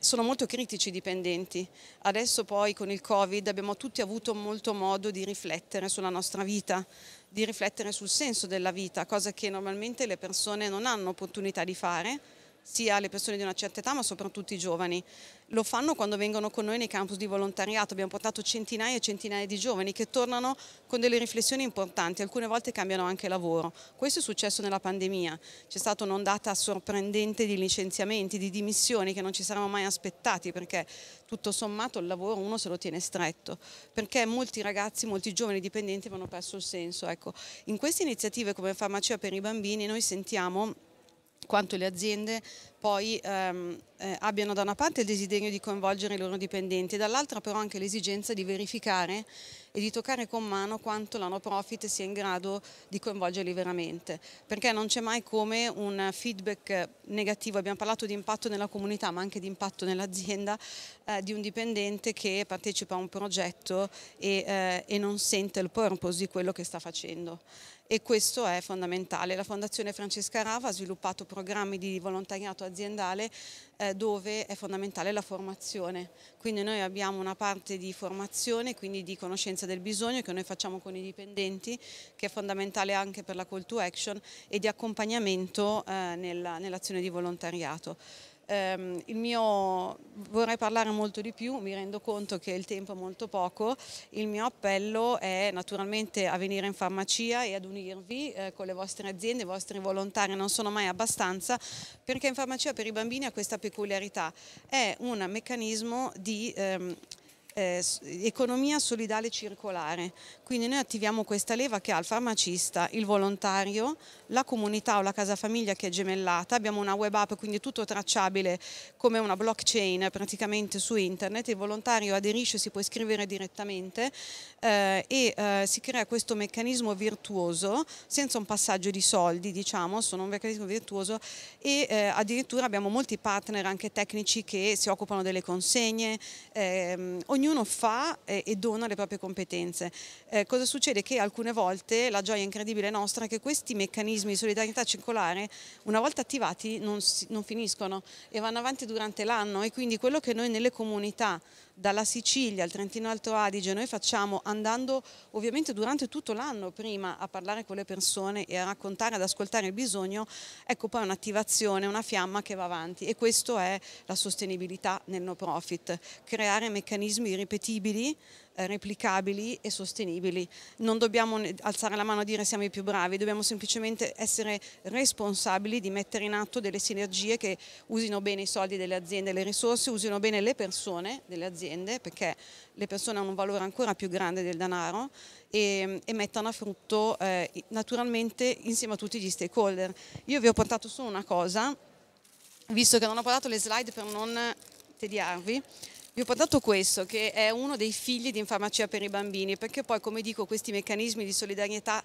sono molto critici i dipendenti. Adesso poi con il Covid abbiamo tutti avuto molto modo di riflettere sulla nostra vita, di riflettere sul senso della vita, cosa che normalmente le persone non hanno opportunità di fare, sia le persone di una certa età ma soprattutto i giovani. Lo fanno quando vengono con noi nei campus di volontariato, abbiamo portato centinaia e centinaia di giovani che tornano con delle riflessioni importanti, alcune volte cambiano anche lavoro. Questo è successo nella pandemia, c'è stata un'ondata sorprendente di licenziamenti, di dimissioni che non ci saremmo mai aspettati, perché tutto sommato il lavoro uno se lo tiene stretto, perché molti ragazzi, molti giovani dipendenti hanno perso il senso. Ecco, in queste iniziative come Farmacia per i bambini noi sentiamo quanto le aziende poi ehm, eh, abbiano da una parte il desiderio di coinvolgere i loro dipendenti, dall'altra però anche l'esigenza di verificare e di toccare con mano quanto la no profit sia in grado di coinvolgerli veramente, perché non c'è mai come un feedback negativo. Abbiamo parlato di impatto nella comunità ma anche di impatto nell'azienda eh, di un dipendente che partecipa a un progetto e, eh, e non sente il purpose di quello che sta facendo. E questo è fondamentale. La Fondazione Francesca Rava ha sviluppato programmi di volontariato aziendale eh, dove è fondamentale la formazione. Quindi noi abbiamo una parte di formazione, quindi di conoscenza del bisogno che noi facciamo con i dipendenti, che è fondamentale anche per la call to action, e di accompagnamento eh, nella, nell'azione di volontariato. Um, il mio, vorrei parlare molto di più, mi rendo conto che il tempo è molto poco. Il mio appello è naturalmente a venire in farmacia e ad unirvi eh, con le vostre aziende, i vostri volontari non sono mai abbastanza, perché in Farmacia per i bambini ha questa peculiarità, è un meccanismo di ehm, Eh, economia solidale circolare, quindi noi attiviamo questa leva che ha il farmacista, il volontario, la comunità o la casa famiglia che è gemellata, abbiamo una web app quindi tutto tracciabile come una blockchain praticamente su internet, il volontario aderisce, si può iscrivere direttamente eh, e eh, si crea questo meccanismo virtuoso senza un passaggio di soldi, diciamo, sono un meccanismo virtuoso e eh, addirittura abbiamo molti partner anche tecnici che si occupano delle consegne, ehm, ognuno Ognuno fa e, e dona le proprie competenze. Eh, cosa succede? Che alcune volte la gioia incredibile nostra è che questi meccanismi di solidarietà circolare, una volta attivati, non, si, non finiscono e vanno avanti durante l'anno, e quindi quello che noi nelle comunità, dalla Sicilia al Trentino Alto Adige, noi facciamo andando ovviamente durante tutto l'anno prima a parlare con le persone e a raccontare, ad ascoltare il bisogno, ecco poi un'attivazione, una fiamma che va avanti, e questo è la sostenibilità nel no profit, creare meccanismi ripetibili, eh, replicabili e sostenibili. Non dobbiamo alzare la mano a dire siamo i più bravi, dobbiamo semplicemente essere responsabili di mettere in atto delle sinergie che usino bene i soldi delle aziende, le risorse, usino bene le persone delle aziende, perché le persone hanno un valore ancora più grande del denaro, e, e mettano a frutto eh, naturalmente insieme a tutti gli stakeholder. Io vi ho portato solo una cosa, visto che non ho portato le slide per non tediarvi. Vi ho portato questo, che è uno dei figli di Farmacia per i bambini, perché poi, come dico, questi meccanismi di solidarietà,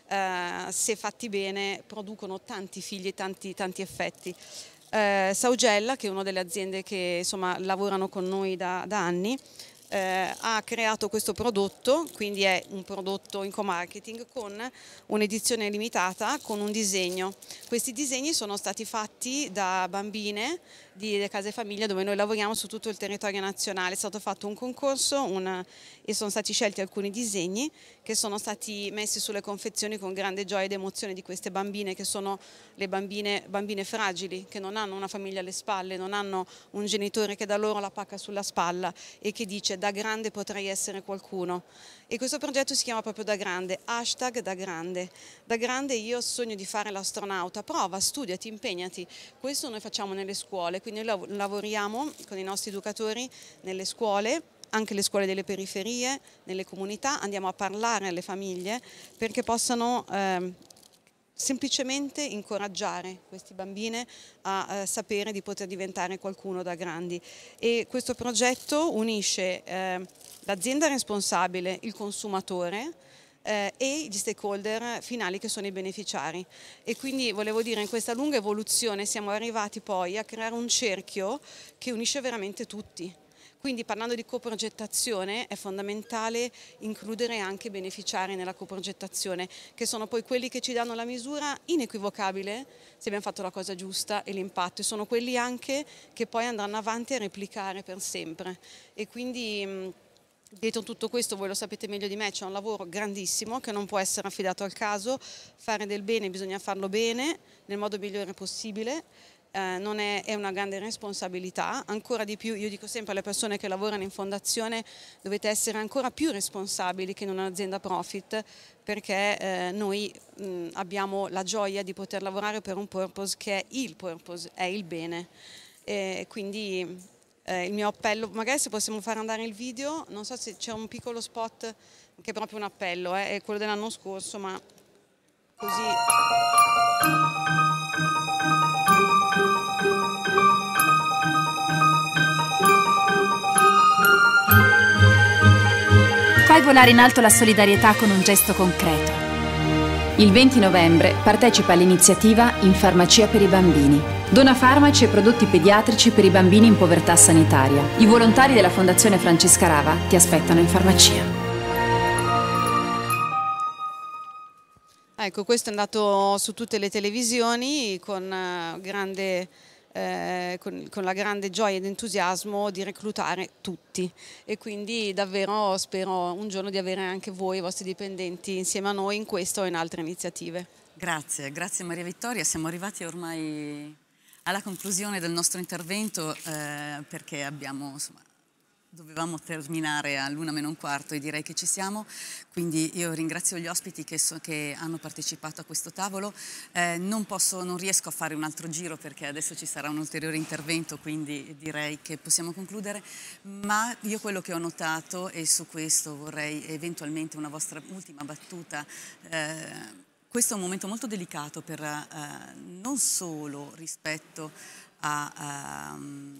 eh, se fatti bene, producono tanti figli e tanti, tanti effetti. Eh, Saugella, che è una delle aziende che insomma lavorano con noi da, da anni, eh, ha creato questo prodotto, quindi è un prodotto in co-marketing con un'edizione limitata, con un disegno. Questi disegni sono stati fatti da bambine di case famiglia dove noi lavoriamo su tutto il territorio nazionale. È stato fatto un concorso un, e sono stati scelti alcuni disegni che sono stati messi sulle confezioni con grande gioia ed emozione di queste bambine, che sono le bambine, bambine fragili, che non hanno una famiglia alle spalle, non hanno un genitore che dà loro la pacca sulla spalla e che dice da grande potrei essere qualcuno. E questo progetto si chiama proprio Da Grande, hashtag Da Grande. Da grande io sogno di fare l'astronauta, prova, studiati, impegnati. Questo noi facciamo nelle scuole, quindi noi lavoriamo con i nostri educatori nelle scuole, anche le scuole delle periferie, nelle comunità, andiamo a parlare alle famiglie perché possano eh, semplicemente incoraggiare queste bambine a eh, sapere di poter diventare qualcuno da grandi. E questo progetto unisce eh, l'azienda responsabile, il consumatore eh, e gli stakeholder finali che sono i beneficiari. E quindi volevo dire, in questa lunga evoluzione siamo arrivati poi a creare un cerchio che unisce veramente tutti. Quindi parlando di coprogettazione è fondamentale includere anche i beneficiari nella coprogettazione, che sono poi quelli che ci danno la misura inequivocabile se abbiamo fatto la cosa giusta e l'impatto, e sono quelli anche che poi andranno avanti a replicare per sempre. E quindi dietro tutto questo, voi lo sapete meglio di me, c'è un lavoro grandissimo che non può essere affidato al caso. Fare del bene bisogna farlo bene, nel modo migliore possibile. Eh, non è, è una grande responsabilità, ancora di più, io dico sempre alle persone che lavorano in fondazione, dovete essere ancora più responsabili che in un'azienda profit, perché eh, noi mh, abbiamo la gioia di poter lavorare per un purpose che è il purpose, è il bene. E quindi eh, il mio appello, magari se possiamo fare andare il video, non so se c'è un piccolo spot che è proprio un appello, eh, è quello dell'anno scorso, ma così... Fai volare in alto la solidarietà con un gesto concreto. Il venti novembre partecipa all'iniziativa In Farmacia per i Bambini. Dona farmaci e prodotti pediatrici per i bambini in povertà sanitaria. I volontari della Fondazione Francesca Rava ti aspettano in farmacia. Ecco, questo è andato su tutte le televisioni con uh, grande... Eh, con, con la grande gioia ed entusiasmo di reclutare tutti, e quindi davvero spero un giorno di avere anche voi, i vostri dipendenti, insieme a noi in questo o in altre iniziative. Grazie, grazie Maria Vittoria, siamo arrivati ormai alla conclusione del nostro intervento eh, perché abbiamo, insomma, dovevamo terminare all'una meno un quarto e direi che ci siamo, quindi io ringrazio gli ospiti che, so, che hanno partecipato a questo tavolo. Eh, non, posso, non riesco a fare un altro giro perché adesso ci sarà un ulteriore intervento, quindi direi che possiamo concludere, ma io quello che ho notato, e su questo vorrei eventualmente una vostra ultima battuta, eh, questo è un momento molto delicato per, eh, non solo rispetto a... a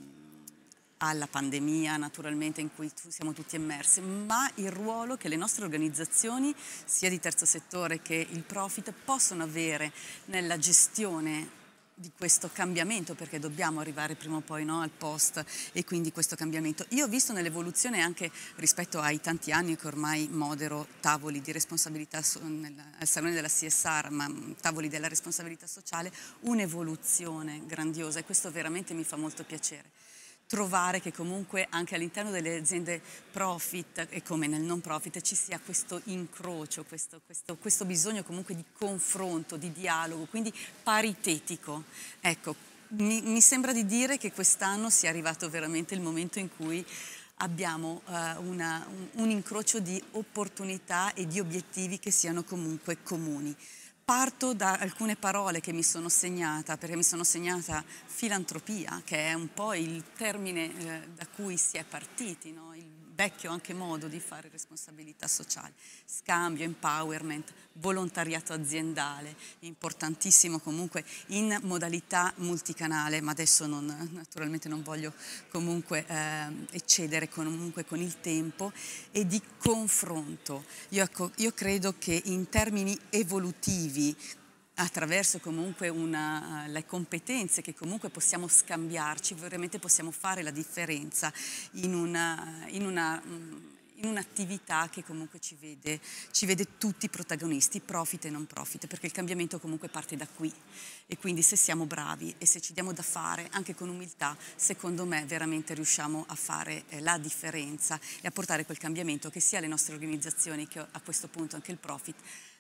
alla pandemia naturalmente in cui siamo tutti immersi, ma il ruolo che le nostre organizzazioni, sia di terzo settore che il profit, possono avere nella gestione di questo cambiamento, perché dobbiamo arrivare prima o poi, no, al post, e quindi questo cambiamento. Io ho visto nell'evoluzione anche rispetto ai tanti anni che ormai modero tavoli di responsabilità al Salone della C S R, ma tavoli della responsabilità sociale, un'evoluzione grandiosa, e questo veramente mi fa molto piacere. Trovare che comunque anche all'interno delle aziende profit e come nel non profit ci sia questo incrocio, questo, questo, questo bisogno comunque di confronto, di dialogo, quindi paritetico. Ecco, mi, mi sembra di dire che quest'anno sia arrivato veramente il momento in cui abbiamo uh, una, un, un incrocio di opportunità e di obiettivi che siano comunque comuni. Parto da alcune parole che mi sono segnata, perché mi sono segnata filantropia, che è un po' il termine eh, da cui si è partiti, no? Il vecchio anche modo di fare responsabilità sociale, scambio, empowerment, volontariato aziendale, importantissimo comunque in modalità multicanale, ma adesso non, naturalmente non voglio comunque eh, eccedere comunque con il tempo, e di confronto. Io, ecco, io credo che in termini evolutivi, attraverso comunque una, le competenze che comunque possiamo scambiarci, veramente possiamo fare la differenza in una, in una, in un'attività che comunque ci vede, ci vede tutti protagonisti, profit e non profit, perché il cambiamento comunque parte da qui, e quindi se siamo bravi e se ci diamo da fare anche con umiltà, secondo me veramente riusciamo a fare eh, la differenza e a portare quel cambiamento che sia le nostre organizzazioni che a questo punto anche il profit,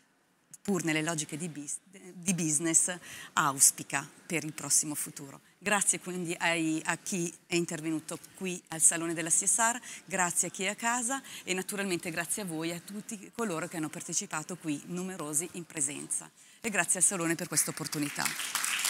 pur nelle logiche di, bis di business, auspica per il prossimo futuro. Grazie quindi ai, a chi è intervenuto qui al Salone della C S R, grazie a chi è a casa e naturalmente grazie a voi e a tutti coloro che hanno partecipato qui, numerosi in presenza. E grazie al Salone per questa opportunità.